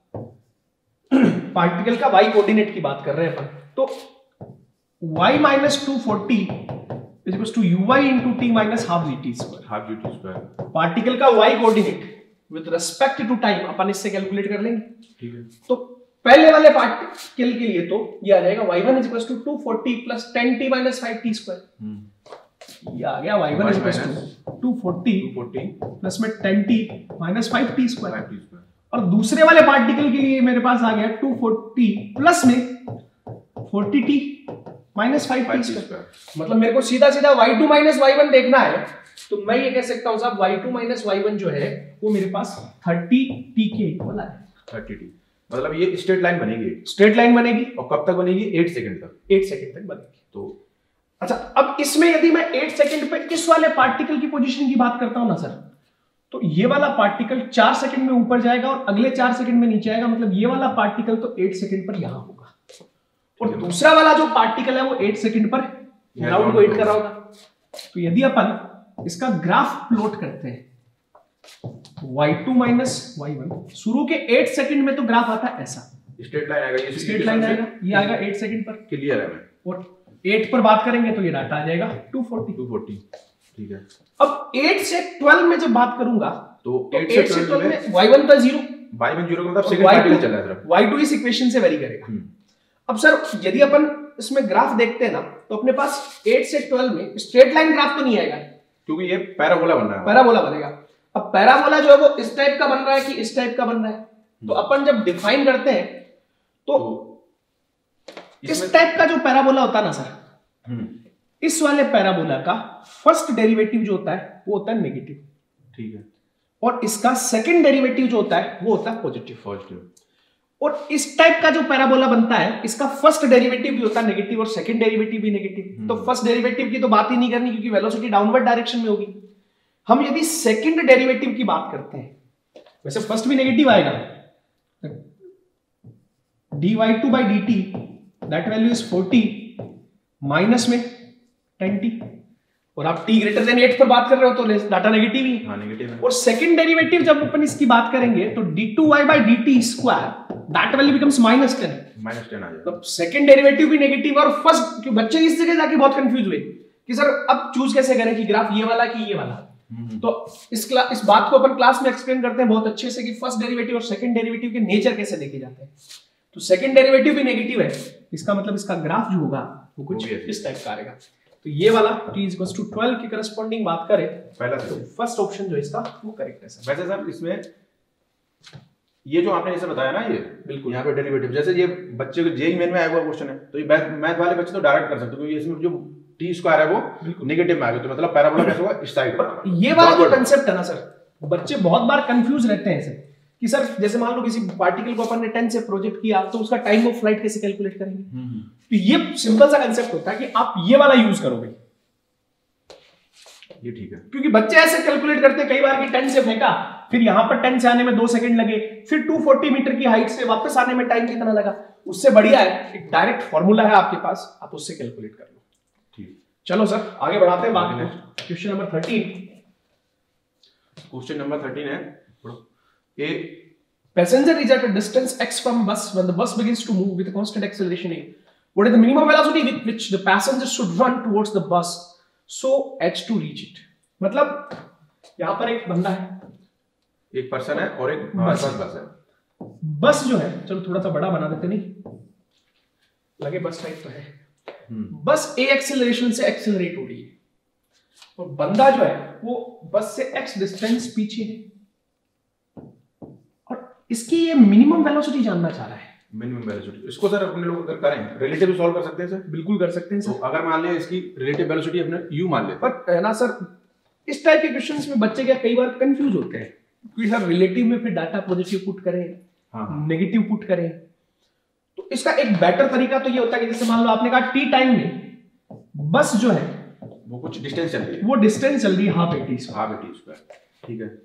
पार्टिकल का y कोऑर्डिनेट की बात कर रहे हैं अपन, तो y minus two forty is equals to uy into t minus half gt square, half gt square, particle का y coordinate with respect to time अपन इससे कैलकुलेट कर लेंगे, ठीक है। तो पहले वाले पार्टिकल के लिए तो ये आ जाएगा y one is equals to two forty plus ten t minus five t square, ये आ गया y one is equals to two forty plus में ten t minus five t square, और दूसरे वाले पार्टिकल के लिए मेरे पास आ गया टू फोर्टी प्लस में forty T minus five T square, मतलब मेरे को सीधा सीधा Y two minus Y one देखना है, तो मैं ये कह सकता हूं साहब Y two minus Y one जो है वो मेरे पास थर्टी टी के इक्वल है, थर्टी टी, मतलब ये स्ट्रेट लाइन बनेगी, स्ट्रेट लाइन बनेगी, और कब तक बनेगी, एट सेकंड तक, एट सेकंड तक बनेगी। तो अच्छा, अब इसमें यदि मैं एट सेकंड पे इस वाले पार्टिकल की पोजीशन की बात करता हूं ना सर, तो ये वाला पार्टिकल चार सेकंड में ऊपर जाएगा और अगले चार सेकंड में नीचे आएगा, मतलब ये वाला पार्टिकल तो एट सेकंड पर यहां होगा, और दूसरा वाला जो पार्टिकल है वो एट सेकंड पर ग्राउंड को हिट कर रहा होगा। तो यदि अपन इसका ग्राफ प्लॉट करते हैं Y two minus Y one, शुरू के एट सेकंड में तो ग्राफ आता है ऐसा, स्ट्रेट लाइन आएगा, ये स्ट्रेट लाइन आएगा, ये आएगा एट सेकंड पर, क्लियर है मैं, और एट पर बात करेंगे तो ये डाटा आ जाएगा टू फोर्टी। टू फोर्टी, ठीक है। अब एट से ट्वेल्व में जब बात करूंगा तो एट से ट्वेल्व में वाई वन का जीरो, वाई वन जीरो का मतलब सेकंड पार्टिकल चल रहा है, वाई टू इस इक्वेशन से वेरी करेगा। अब सर यदि अपन इसमें ग्राफ देखते हैं ना तो अपने पास एट से ट्वेल्व में स्ट्रेट लाइन ग्राफ तो नहीं आएगा क्योंकि ये पैराबोला बन रहा है। पैराबोला बनेगा। अब पैराबोला जो है वो इस टाइप का बन रहा है कि इस टाइप का बन रहा है, तो अपन जब डिफाइन करते हैं तो, तो इस टाइप का जो पैराबोला होता है ना सर, इस वाले पैराबोला का फर्स्ट डेरिवेटिव जो होता है वो होता है नेगेटिव, ठीक है, और इसका सेकंड डेरिवेटिव जो होता है वो होता है पॉजिटिव। पॉजिटिव। और इस टाइप का जो पैराबोला बनता है इसका फर्स्ट डेरिवेटिव भी होता है नेगेटिव और सेकंड डेरिवेटिव भी नेगेटिव। तो फर्स्ट डेरिवेटिव की तो बात ही नहीं करनी क्योंकि वेलोसिटी डाउनवर्ड डायरेक्शन में होगी। हम यदि सेकंड डेरिवेटिव की बात करते हैं, वैसे फर्स्ट भी नेगेटिव आएगा, D Y two by D T that value is forty minus में टेन टी, और आप t ग्रेटर देन एट पर बात कर रहे हो तो डाटा नेगेटिव ही हाँ, नेगेटिव है। और सेकंड डेरिवेटिव जब अपन इसकी बात करेंगे तो D two Y by D T square that value becomes minus ten, minus ten आ जाएगा। तो सेकंड डेरिवेटिव भी नेगेटिव। और फर्स्ट बच्चे इस जगह जाके बहुत कंफ्यूज हुए कि सर अब चूज कैसे करें कि ग्राफ ये वाला कि ये वाला। तो इस क्लास इस बात को अपन क्लास में एक्सप्लेन करते हैं बहुत अच्छे से कि फर्स्ट डेरिवेटिव और सेकंड डेरिवेटिव के नेचर कैसे देखे जाते हैं। तो सेकंड डेरिवेटिव भी नेगेटिव है, इसका मतलब इसका ग्राफ जो होगा वो कुछ इस टाइप का आएगा। तो ये वाला t is equal to twelve की करस्पॉन्डिंग बात करें पहला तो फर्स्ट ऑप्शन जो इसका वो करेक्ट है सर। वैसे सर इसमें ये जो आपने जैसे बताया ना, ये बिल्कुल यहाँ पे डेरिवेटिव, जैसे ये बच्चे को जेई मेन में आया हुआ क्वेश्चन है तो ये मैथ वाले बच्चे तो डायरेक्ट कर सकते हैं क्योंकि इसमें जो टी स्क्वायर है वो नेगेटिव में आ गया, तो मतलब पैराबोला कैसे होगा इस साइड पर। ये वाला जो कांसेप्ट है ना सर, बच्चे बहुत बार कंफ्यूज रहते हैं सर कि सर जैसे मान लो किसी पार्टिकल को अपन ने टेन से प्रोजेक्ट किया तो उसका टाइम ऑफ फ्लाइट कैसे कैलकुलेट करेंगे। तो ये सिंपल सा कांसेप्ट होता है कि आप ये वाला यूज करोगे, ये ठीक है, क्योंकि बच्चे ऐसे कैलकुलेट करते हैं कई बार कि टेन से फेंका, फिर यहां पर टेन से आने में दो सेकंड लगे, फिर टू फोर्टी मीटर की हाइट से वापस आने में टाइम कितना लगा। उससे बढ़िया है एक डायरेक्ट फॉर्मूला है आपके पास, आप उससे कैलकुलेट कर लो। ठीक, चलो सर आगे बढ़ाते हैं बात को। Question number thirteen, question number thirteen है a passenger is at a distance x from bus when the bus begins to move with a constant acceleration a. What is the minimum velocity with which the passenger should run towards the bus so h to reach it? मतलब यहाँ पर एक बंदा है, एक person है और एक बस बस है। बस जो है चलो थोड़ा सा बड़ा बना देते, नहीं लगे बस टाइप तो है। बस a एक्सेलरेशन से एक्सेलरेट हो रही है और बंदा जो है वो बस से x डिस्टेंस पीछे है और इसकी ये मिनिमम वेलोसिटी जानना चाह रहा है। मिनिमम वेलोसिटी इसको सर अपने लोग अगर करें रिलेटिव सॉल्व कर सकते हैं सर। बिल्कुल कर सकते हैं सर। तो अगर मान लें इसकी रिलेटिव वेलोसिटी अपने u मान लेते हैं, पर है ना सर इस टाइप के क्वेश्चंस में बच्चे क्या कई बार कंफ्यूज होते हैं क्योंकि सर रिलेटिव में फिर डाटा पॉजिटिव पुट करें, हाँ, नेगेटिव पुट करें। तो इसका एक बेटर तरीका तो ये होता है कि जैसे मान लो आपने कहा टी टाइम में बस जो है वो कुछ डिस्टेंस चल रही है, वो डिस्टेंस चल रही है half A T half eighty square, ठीक है,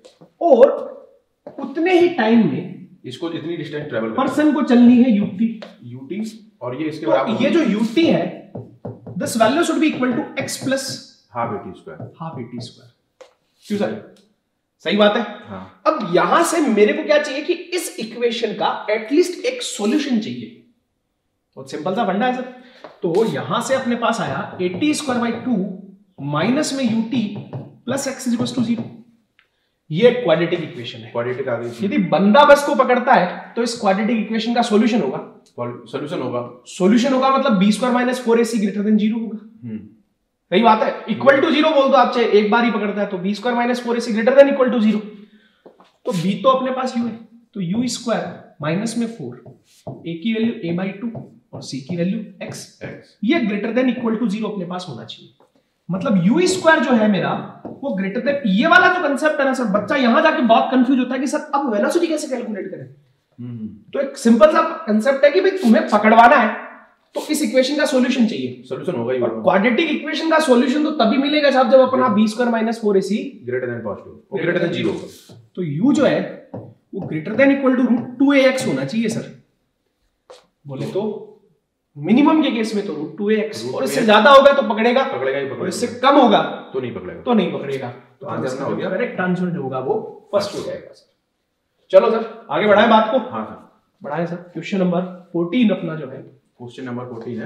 और उतने ही टाइम में इसको जितनी डिस्टेंस ट्रेवल पर्सन को चलनी है यूटी यूटी और ये इसके तो बराबर ये जो यूटी है this value should be equal to X plus half eighty square, half eighty square. क्यों सर सही बात है। हाँ। अब यहां से मेरे को क्या चाहिए कि इस इक्वेशन का एटलीस्ट एक सॉल्यूशन चाहिए। बहुत सिंपल सा फंडा है सर। तो यहां से अपने पास आया A T square by two minus में U T plus X is equal to zero. ये क्वाड्रेटिक इक्वेशन है। क्वाड्रेटिक आ गई। यदि बंदा बस को पकड़ता है तो इस क्वाड्रेटिक इक्वेशन का सॉल्यूशन होगा। सॉल्यूशन होगा सॉल्यूशन होगा मतलब B square minus four A C greater than zero होगा। सही बात है। इक्वल टू जीरो बोल दो आप, चाहे एक बार ही पकड़ता है तो B square minus four A C greater than equal to zero. तो बी तो अपने पास यू है तो यू स्क्वायर माइनस में फोर, ए की वैल्यू ए बाई टू और सी की वैल्यू एक्स, ये greater than equal to zero अपने पास होना चाहिए। मतलब यू स्क्वायर जो है मेरा वो ग्रेटर देन, ये वाला जो कंसेप्ट है ना सर, बच्चा यहां जाके बहुत कंफ्यूज होता है कि सर अब वेलोसिटी कैसे कैलकुलेट करें। तो एक सिंपल सा कंसेप्ट है कि भाई तुम्हें पकड़वाना है तो इस इक्वेशन का सॉल्यूशन चाहिए। सॉल्यूशन होगा ही और क्वाड्रेटिक इक्वेशन का सॉल्यूशन तो तभी मिलेगा साहब जब अपना b square minus four ac greater than positive greater than zero होगा। तो u जो है वो greater than equal to root two A X होना चाहिए सर। बोले तो मिनिमम के केस में तो रूट टू ए एक्स, और इससे ज्यादा होगा तो पकड़ेगा पकड़ेगा ही पकड़ेगा, और इससे कम होगा तो नहीं पकड़ेगा तो नहीं पकड़ेगा। तो आंसर ना हो गया, करेक्ट आंसर जो होगा वो फर्स्ट हो जाएगा सर। चलो सर आगे बढ़ाएं बात को। हाँ सर बढ़ाएं सर। क्वेश्चन नंबर फोर्टीन अपना जो है, क्वेश्चन नंबर फोर्टीन है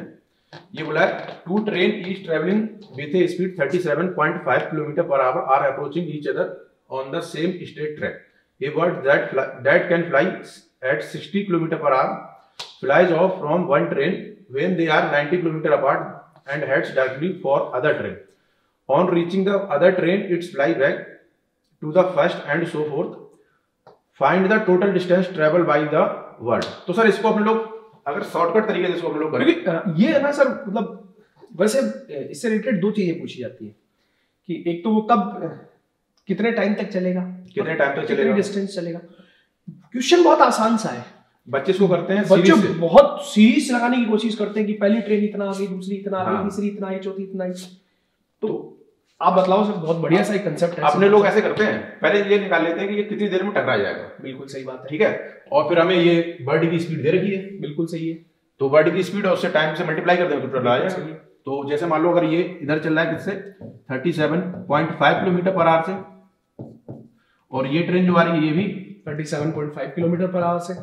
ये बोला है two train is travelling with a speed thirty seven point five kilometre per hour are approaching each other on the same straight track. A bird that that can fly at sixty kilometre per hour flies off from one train when they are ninety kilometre apart and heads directly for other train. On reaching the other train its fly back to the first and so forth. Find the total distance travel by the bird. तो sir इसको अपने लोग अगर shortcut तरीके से इसको हम लोग करें, ये है ना सर, मतलब वैसे इससे रिलेटेड दो चीजें पूछी जाती है कि एक तो वो कब कितने टाइम तक चलेगा, कितने टाइम तक चलेगा, डिस्टेंस चलेगा। क्वेश्चन बहुत आसान सा है, बच्चे इसको करते हैं, बच्चे बहुत सीरीज लगाने की कोशिश करते हैं कि पहली ट्रेन इतना आ गई, दूसरी इतना आ गई, तीसरी इतना आई, चौथी इतना आई। तो आप बतलाओ सर, बहुत बढ़िया सा कंसेप्ट है। अपने लोग ऐसे करते हैं, पहले ये निकाल लेते हैं कि ये कितनी देर में टकरा जाएगा। बिल्कुल सही बात है, ठीक है। और फिर हमें ये बर्ड की स्पीड दे रखी है, बिल्कुल सही है, तो बर्ड की स्पीड और उससे टाइम से मल्टीप्लाई कर देंगे तो टकरा जाएगा। तो जैसे मान लो अगर ये इधर चल रहा है किससे thirty seven point five kilometre per hour से, और ये ट्रेन जो आ रही है ये भी thirty seven point five kilometre per hour से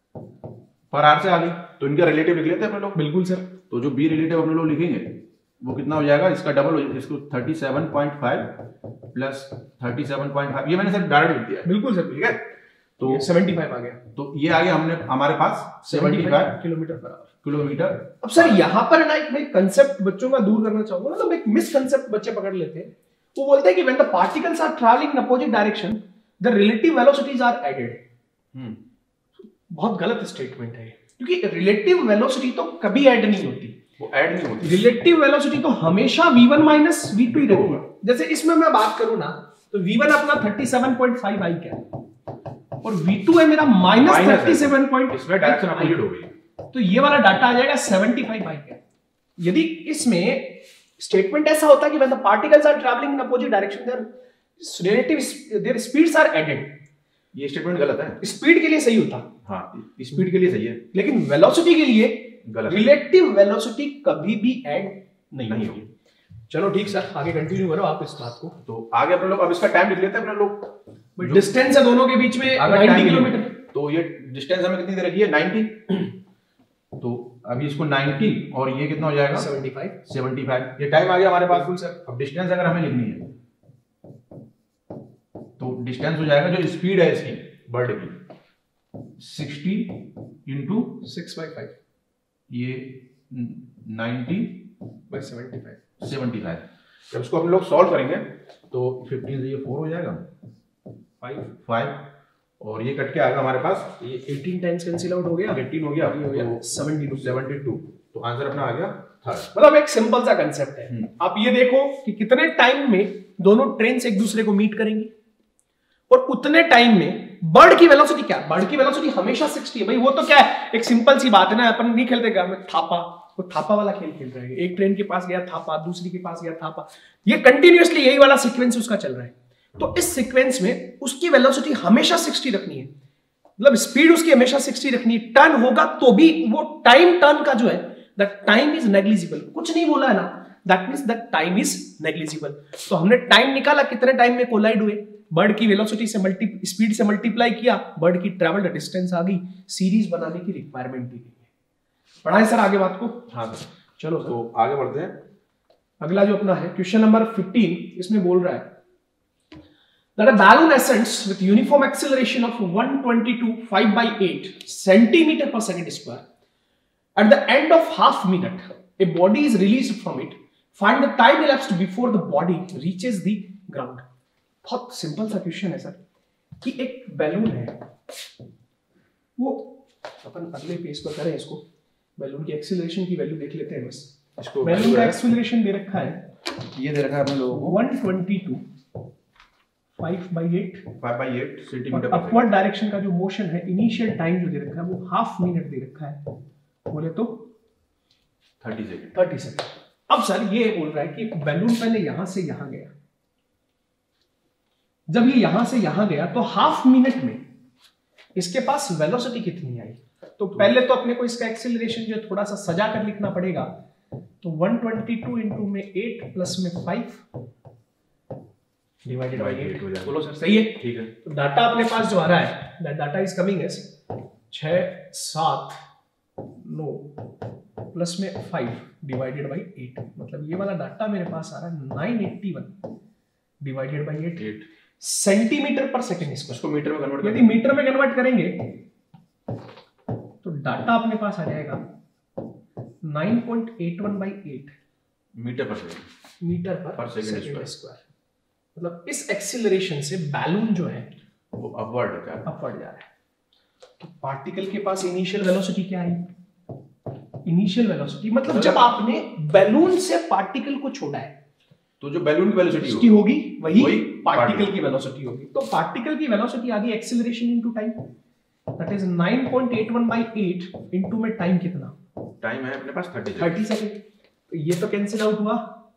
पर आवर से आ गई, तो इनका रिलेटिव लिख लेते हैं अपने लोग। बिल्कुल सर। तो जो बी रिलेटिव अपने लोग लिखेंगे वो कितना हो जाएगा, इसका डबल हो जाएगा, इसको thirty seven point five plus thirty seven point five, ये मैंने सर डायरेक्ट लिख दिया। बिल्कुल सर, ठीक है। तो सेवेंटी फाइव आ गया, तो ये आ गया हमने हमारे पास seventy five kilometre per hour kilometre. अब सर यहाँ पर ना एक मैं कंसेप्ट बच्चों का दूर करना चाहूंगा, मतलब एक मिसकंसेप्ट बच्चे पकड़ लेते हैं। वो बोलते हैं कि when the particles are travelling in opposite direction the relative velocities are added. बहुत गलत स्टेटमेंट है, क्योंकि रिलेटिव वेलोसिटी तो कभी ऐड नहीं होती, वो ऐड नहीं होती। रिलेटिव वेलोसिटी तो हमेशा V one minus V two ही रहती है। जैसे इसमें मैं बात करूं ना, तो वी वन अपना थर्टी सेवन पॉइंट फाइव आई क्या और वी टू है मेरा माइनस थर्टी सेवन पॉइंट, इसमें डायरेक्शन अपोजिट हो गई, तो ये वाला डाटा आ जाएगा सेवेंटी फाइव आई क्या। यदि इसमें स्टेटमेंट ऐसा होता कि when the particles are travelling in opposite direction their relative their speeds are added, ये स्टेटमेंट गलत है। स्पीड के लिए सही होता, हाँ स्पीड के लिए सही है, लेकिन वेलोसिटी के लिए गलत। रिलेटिव वेलोसिटी कभी भी ऐड नहीं, नहीं होगी। चलो ठीक सर, आगे कंटिन्यू करो आप इस बात को। तो आगे अपने लोग अब इसका टाइम लिख लेते हैं अपने लोग। डिस्टेंस है दोनों के बीच में नाइंटी किलोमीटर, तो ये डिस्टेंस हमें कितनी दे रखी है नाइंटी, तो अभी इसको नाइंटी और ये कितना हो जाएगा सेवेंटी फाइव, सेवेंटी फाइव, ये टाइम आ गया हमारे पास। बिल्कुल सर। अब डिस्टेंस अगर हमें लिखनी है तो डिस्टेंस हो जाएगा जो स्पीड है इसकी बर्ड की sixty into six by five, ये ninety by seventy five, seventy five. जब इसको हम लोग सॉल्व करेंगे तो फिफ्टीन से ये फोर हो जाएगा, फाइव फाइव और ये कट के आएगा हमारे पास, ये एटीन टाइम्स कैंसिल आउट हो गया, एटीन हो गया, हो गया सेवेंटी टू, सेवेंटी टू। तो आंसर अपना आ गया थर्ड। मतलब एक सिंपल सा कंसेप्ट है। आप ये देखो कि कितने टाइम में दोनों ट्रेन एक दूसरे को मीट करेंगी, और उतने टाइम में बर्ड की वेलोसिटी क्या, बर्ड की वेलोसिटी हमेशा सिक्सटी है। भाई वो तो क्या है, एक सिंपल सी बात है ना, अपन नहीं खेलते गांव में थापा, वो थापा वाला खेल खेल रहे हैं। एक ट्रेन के पास गया थापा, दूसरी के पास गया थापा, ये कंटिन्यूअसली यही वाला सीक्वेंस उसका चल रहा है। तो इस सीक्वेंस में उसकी वेलोसिटी हमेशा सिक्सटी रखनी है, मतलब स्पीड उसकी हमेशा सिक्सटी रखनी है। टर्न होगा तो भी वो टाइम टर्न का जो है द टाइम इज नेग्लिजिबल, कुछ नहीं बोला है ना, that means the time is negligible. तो हमने टाइम निकाला कितने टाइम में कोलाइड हुए, बर्ड की वेलोसिटी से मल्टी स्पीड से मल्टीप्लाई किया, बर्ड की ट्रैवल्ड डिस्टेंस आ गई, सीरीज बनाने की रिक्वायरमेंट दी गई है। पढ़ाएं सर आगे बात को। हाँ सर, चलो तो आगे बढ़ते हैं। अगला जो अपना है क्वेश्चन नंबर फिफ्टीन, इसमें बोल रहा है that a balloon ascends with uniform acceleration of one twenty-two five by eight centimeter per second square. At the end of half minute, a body is released from it. Find the time elapsed before the body reaches the ground. बहुत simple सा question है sir, कि एक balloon है, वो अपन अगले page पर करें इसको, बैलून की एक्सीलरेशन की वैल्यू देख लेते हैं बस। इसको बैलून का एक्सीलरेशन दे रखा है, ये दे रखा है अपने लोगों को one twenty-two five by eight five by eight centimetre. Upward direction का जो मोशन है, इनिशियल टाइम जो दे रखा है वो हाफ मिनट दे रखा है, बोले तो थर्टी सेकंड थर्टी सेकंड। अब सर ये बोल रहा है कि बैलून पहले यहां से यहां गया, जब ये यहां से यहां गया तो हाफ मिनट में इसके पास वेलोसिटी कितनी आई। तो पहले तो अपने को इसका एक्सीलरेशन जो थोड़ा सा सजा कर लिखना पड़ेगा। तो one twenty-two इंटू में एट प्लस में फाइव डिवाइडेड बाय एट, बोलो सर सही है? ठीक है। तो डाटा अपने पास जो आ रहा है, that data is coming as छह सात नौ प्लस में फाइव डिवाइडेड बाई एट, मतलब ये वाला डाटा मेरे पास आ रहा है nine eighty one divided by eight centimetre पर सेकेंड स्क्वायर। इसको मीटर में कन्वर्ट यदि मीटर में कन्वर्ट करेंगे तो डाटा अपने पास आ जाएगा nine point eight one by eight metre पर सेकंड मीटर पर, पर सेकंड स्क्वायर। मतलब इस एक्सीलरेशन से बैलून जो है वो अपवर्ड जा अपवर्ड जा रहा है। तो पार्टिकल के पास इनिशियल वेलोसिटी क्या है? इनिशियल वेलोसिटी मतलब जब आपने बैलून से पार्टिकल को छोड़ा है तो जो बैलून की वेलोसिटी होगी, होगी वही, वही पार्टिकल की वेलोसिटी होगी। तो पार्टिकल की वेलोसिटी आ गई acceleration into time, that is nine point eight one by eight into में टाइम कितना? टाइम है अपने पास थर्टी थर्टी सेकंड। तो ये तो कैंसिल आउट हुआ।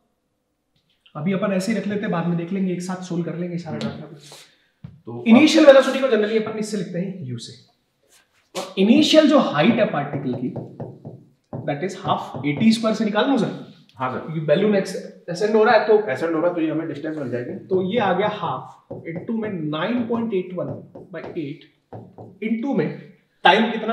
अभी अपन ऐसे ही रख लेते हैं, बाद में देख लेंगे, एक साथ सोल्व कर लेंगे सारा डाटा। तो इनिशियल वेलोसिटी को जनरली अपन इससे लिखते हैं u से, और इनिशियल जो हाइट है पार्टिकल की that is half eighty square से निकाल लूं सर? हाँ सर, ये बैलून एसेंड हो रहा है तो एसेंड हो रहा है तो ये हमें डिस्टेंस मिल जाएगी। तो ये आ गया हाफ इनटू में nine point eight one by eight into में टाइम कितना?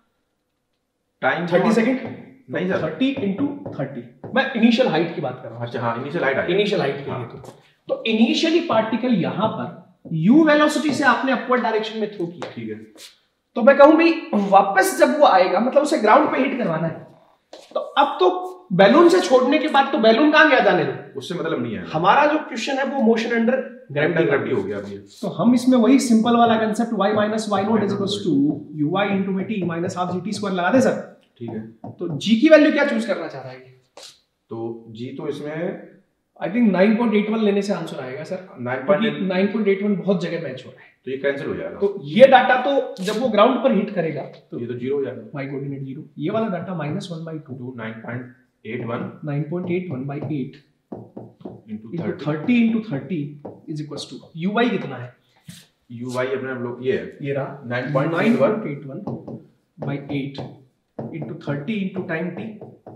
टाइम थर्टी सेकंड नहीं सर, थर्टी इनटू थर्टी। मैं इनिशियल हाइट की बात कर रहा हूं। अच्छा हाँ, इनिशियल हाइट इनिशियल हाइट के लिए तो तो इनिशियली पार्टिकल यहां पर u वेलोसिटी से आपने अपवर्ड डायरेक्शन में थ्रो किया, ठीक है। तो मैं कहूं भाई वापस जब वो आएगा मतलब उसे ग्राउंड पे हिट करवाना है, तो अब तो बैलून से छोड़ने के बाद तो बैलून कहां गया जाने दो, उससे मतलब नहीं है। हमारा जो क्वेश्चन है वो मोशन अंडर ग्रेविटी हो गया अभी। तो हम इसमें वही सिंपल वाला concept y minus y not is equals to uy into में t minus half gt square लगा दे सर। ठीक है, तो g की वैल्यू क्या चूज करना चाह रहा है? तो g तो इसमें I think nine point eight one लेने से आंसर आएगा sir. Nine point eight one बहुत जगह मैच हो रहा है, तो ये कैंसिल हो जाएगा। तो ये डाटा तो जब वो ग्राउंड पर हिट करेगा तो ये तो जीरो हो जाएगा, y कोऑर्डिनेट जीरो। ये वाला data minus one by two nine point eight one nine point eight one by eight into thirty into thirty is equals to uy कितना है? uy अपने हम लोग ये है ये रहा nine point eight one by eight into thirty into time t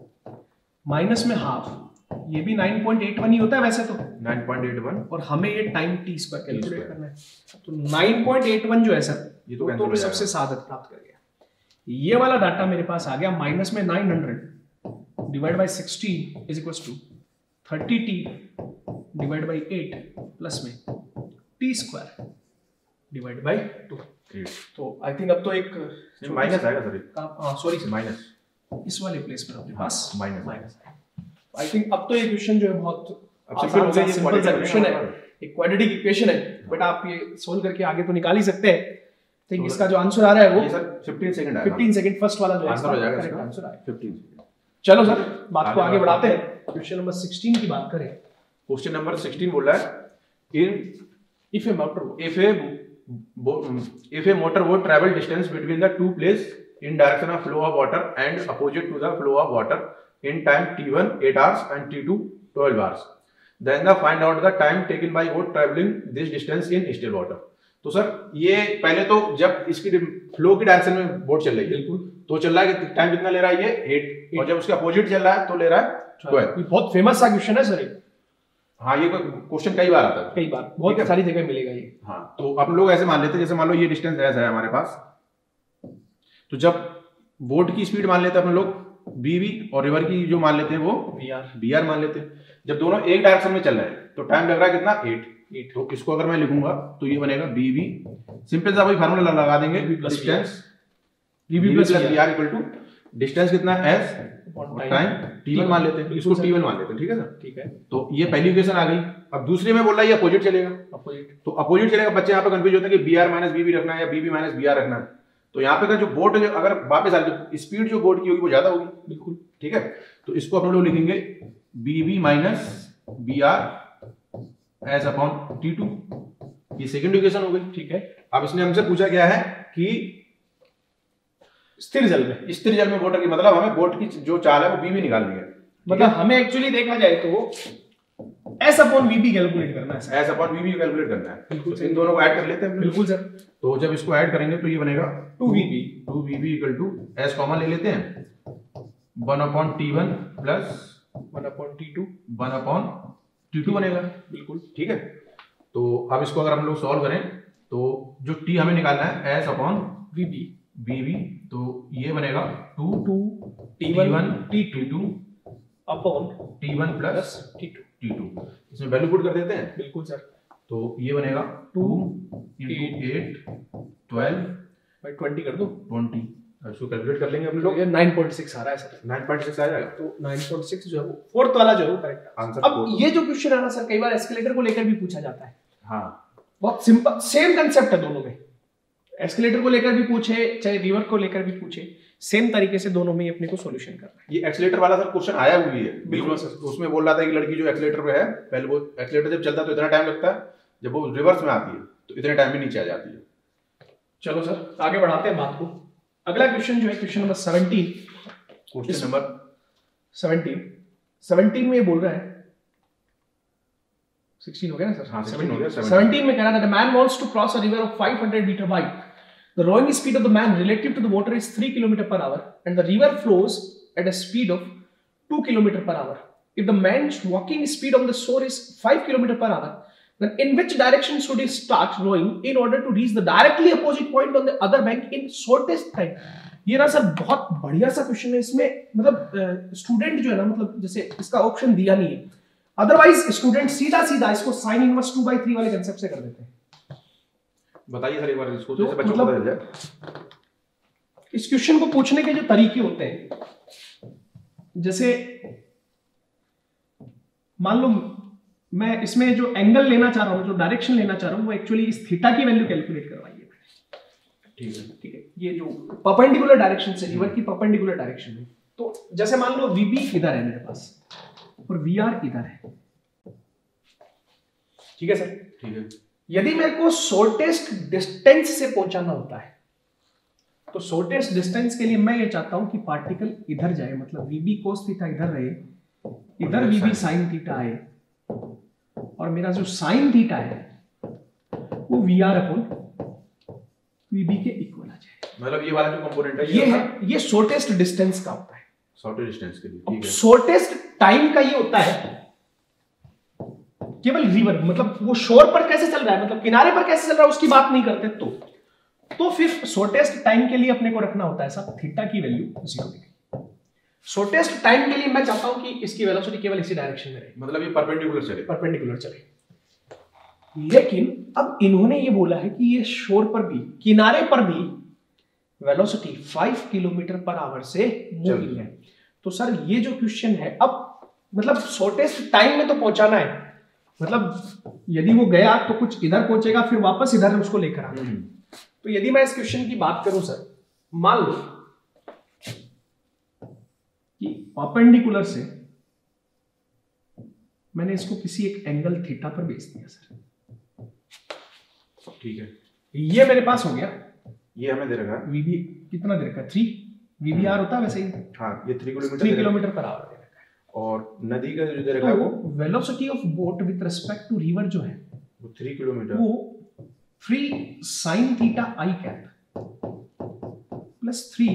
minus में हाफ, ये भी नाइन पॉइंट एट वन ही होता है वैसे तो, नाइन पॉइंट एट वन, और हमें ये टाइम t स्क्वायर कैलकुलेट करना है। तो नाइन पॉइंट एट वन जो है सर ये तो, तो, तो सबसे सादत प्राप्त कर गया। ये वाला डाटा मेरे पास आ गया माइनस में nine hundred divide by sixteen is equals to thirty T divide by eight plus में T square divide by two. तो आई थिंक अब तो एक माइनस आएगा सर, हां सॉरी सर, माइनस इस वाले प्लेस पर अपने पास माइनस माइनस। आई थिंक अब तो ये क्वेश्चन जो है बहुत सिंपल हो गया, ये सिंपल सा क्वेश्चन है, एक क्वाड्रेटिक इक्वेशन है, बट आप ये सोल्व करके आगे तो निकाल ही सकते हैं। थिंक इसका जो आंसर आ रहा है वो ये सर फिफ्टीन सेकंड आएगा, फिफ्टीन सेकंड फर्स्ट वाला जो आंसर हो जाएगा, करेक्ट आंसर आएगा फिफ्टीन सेकंड। चलो सर बात को आगे बढ़ाते हैं, क्वेश्चन नंबर सिक्सटीन की बात करें। क्वेश्चन नंबर सिक्सटीन बोल रहा है in if a motor if a if a motor boat travel distance between the two places in direction of flow of water and opposite to the flow of water in time t one eight hours and t two twelve hours, then the find out the time taken by boat traveling this distance in still water। तो sir ये पहले तो जब इसकी flow की direction में boat चल रही है बिल्कुल, तो चल रहा है टाइम कितना ले रहा है ये एट, और जब उसके अपोजिट चल रहा है तो ले रहा है ट्वेल्व। बहुत फेमस सा क्वेश्चन है सर। हाँ, ये क्वेश्चन कई बार आता है, कई बार बहुत सारी जगह मिलेगा ये। हाँ, तो अपन लोग ऐसे मान लेते हैं, जैसे मान लो ये डिस्टेंस ऐसा है हमारे पास, तो जब बोट की स्पीड मान लेते हैं अपन लोग बीवी और रिवर की जो मान लेते हैं वो बीआर बीआर मान लेते हैं। जब दोनों एक डायरेक्शन में चल रहे हैं तो टाइम लग रहा है कितना एट एट। तो इसको अगर मैं लिखूंगा तो ये बनेगा बीवी, सिंपल सा वही फार्मूला लगा देंगे, distance BV plus BR equal to distance कितना एस टाइम टी वन मान लेते हैं, इसको टी वन मान लेते हैं, ठीक है सर। ठीक है, तो ये पहली इक्वेशन आ गई। अब दूसरी में बोल रहा है ये अपोजिट चलेगा, अपोजिट, तो अपोजिट चलेगा। बच्चे यहाँ पे कंफ्यूज होते हैं कि बीआर माइनस बीबी रखना है या बीबी माइनस बीआर रखना है। तो यहाँ पे का जो बोट अगर वापस आ जाए स्पीड जो बोट की होगी वो ज्यादा होगी बिल्कुल, ठीक है। तो इसको अपन लोग लिखेंगे BB minus BR as upon T two, ये सेकंड इक्वेशन हो गई, ठीक है। अब इसने हमसे पूछा क्या है कि स्थिर जल में, स्थिर जल में बोट की मतलब हमें बोट की जो चाल है वो बीवी निकालनी है। मतलब हमें एक्चुअली देखा जाए तो एस अपॉन वीबी कैलकुलेट करना है, एस अपॉन वीबी कैलकुलेट करना है बिल्कुल। तो इन दोनों को ऐड कर लेते हैं बिल्कुल सर। तो जब इसको ऐड करेंगे तो ये बनेगा two VB, two VB equal to S common ले लेते हैं, one upon T one plus one upon T two, one upon T two बनेगा बिल्कुल, ठीक है। तो अब इसको अगर हम लोग सॉल्व करें तो जो टी हमें निकालना है S upon VB B V, तो ये बनेगा two two T one T T two upon T one plus T two T two. इसमें वैल्यू पुट कर देते हैं। बिल्कुल सर। तो ये बनेगा two into eight twelve by twenty कर दो, ट्वेंटी। इसको कैलकुलेट कर लेंगे हम लोग। ये नाइन पॉइंट सिक्स आ रहा है सर। नाइन पॉइंट सिक्स आ जाएगा। तो नाइन पॉइंट सिक्स जो है वो फोर्थ वाला जो है वो करेक्ट आंसर। अब ये जो क्वेश्चन है ना सर, कई बार एस्केलेटर को लेकर भी पूछा जाता है। हाँ, बहुत सिंपल सेम कंसेप्ट है दोनों में। एस्केलेटर को लेकर भी पूछे चाहे रिवर को लेकर भी पूछे, सेम तरीके से दोनों में ही अपने को सॉल्यूशन करना है। ये एक्सीलेटर वाला सर क्वेश्चन आया हुआ है। बिल्कुल सर। उसमें बोल रहा था कि लड़की जो एक्सीलेटर पे है, पहले वो एक्सीलेटर जब चलता है तो इतना टाइम लगता है, जब वो रिवर्स में आती है तो इतने टाइम में नीचे आ जाती है। चलो सर आगे बढ़ाते हैं बात को। अगला क्वेश्चन जो है question number seventeen. Question number seventeen seventeen में ये बोल रहा है, सिक्सटीन हो गया ना सर? हाँ, सिक्सटीन हो गया। सेवनटीन में कह रहा था the man wants to cross a river of five hundred metre wide. The rowing speed of the man relative to the water is three kilometre per hour and the river flows at a speed of two kilometre per hour. If the man's walking speed on the shore is five kilometer per hour, then in which direction should he start rowing in order to reach the directly opposite point on the other bank in shortest time? ये ना sir बहुत बढ़िया सा question है। इसमें मतलब student जो है ना, मतलब जैसे इसका ऑप्शन दिया नहीं है, अदरवाइज स्टूडेंट सीधा सीधा इसको sine inverse two by three वाले कंसेप्ट से कर देते हैं। बताइए सर एक बार इसको, तो जैसे बच्चों को मतलब पता चल जाए। इस क्वेश्चन को पूछने के जो तरीके होते हैं, जैसे मान लो मैं इसमें जो एंगल लेना चाह रहा हूं, जो डायरेक्शन लेना चाह रहा हूं, वो एक्चुअली इस थीटा की वैल्यू कैलकुलेट करवाइए। ठीक है ठीक है, ये जो परपेंडिकुलर डायरेक्शन से रिवर की परपेंडिकुलर डायरेक्शन में, तो जैसे मान लो वीबी इधर है मेरे पास और वीआर इधर है। ठीक है सर। ठीक है। यदि मेरे को शॉर्टेस्ट डिस्टेंस से पहुंचाना होता है, तो शॉर्टेस्ट डिस्टेंस के लिए मैं ये चाहता हूं कि पार्टिकल इधर जाए, मतलब वीबी कोस थीटा इधर रहे, इधर वीबी साइन थीटा आए, और मेरा जो साइन थीटा है वो वी आर अपॉन वीबी के इक्वल आ जाए। मतलब ये वाला जो कंपोनेंट है ये है, ये शॉर्टेस्ट डिस्टेंस का होता है। शॉर्टेस्ट डिस्टेंस के लिए। ठीक है। शॉर्टेस्ट टाइम का ये होता है केवल रिवर, मतलब वो शोर पर कैसे चल रहा है, मतलब किनारे पर कैसे चल रहा है उसकी बात नहीं करते, तो तो फिर शॉर्टेस्ट टाइम के लिए अपने को रखना होता है सब थीटा की value zero degree. Shortest time के लिए मैं चाहता हूं कि इसकी वेलोसिटी केवल इसी डायरेक्शन में रहे, मतलब ये परपेंडिकुलर चले। परपेंडिकुलर चले। लेकिन अब इन्होंने ये बोला है कि ये शोर पर भी, किनारे पर भी velocity five kilometre per hour से मूविंग है। तो सर ये जो क्वेश्चन है, अब मतलब शॉर्टेस्ट टाइम में तो पहुंचाना है, मतलब यदि वो गया तो कुछ इधर पहुंचेगा, फिर वापस इधर उसको लेकर आना है। तो यदि मैं इस क्वेश्चन की बात करूं सर, मान लो कि परपेंडिकुलर से मैंने इसको किसी एक एंगल थीटा पर बेच दिया सर। ठीक है। ये मेरे पास हो गया, ये हमें दे रखा है वीबी कितना दे रखा है, थ्री वीबीआर होता है वैसे ही। हाँ, ये three kilometre three kilometre per hour दे रखा है। और नदी का जो दे रखा है वो velocity of boat with respect to river जो है वो थ्री किलोमीटर, वो three sine theta I cap plus three,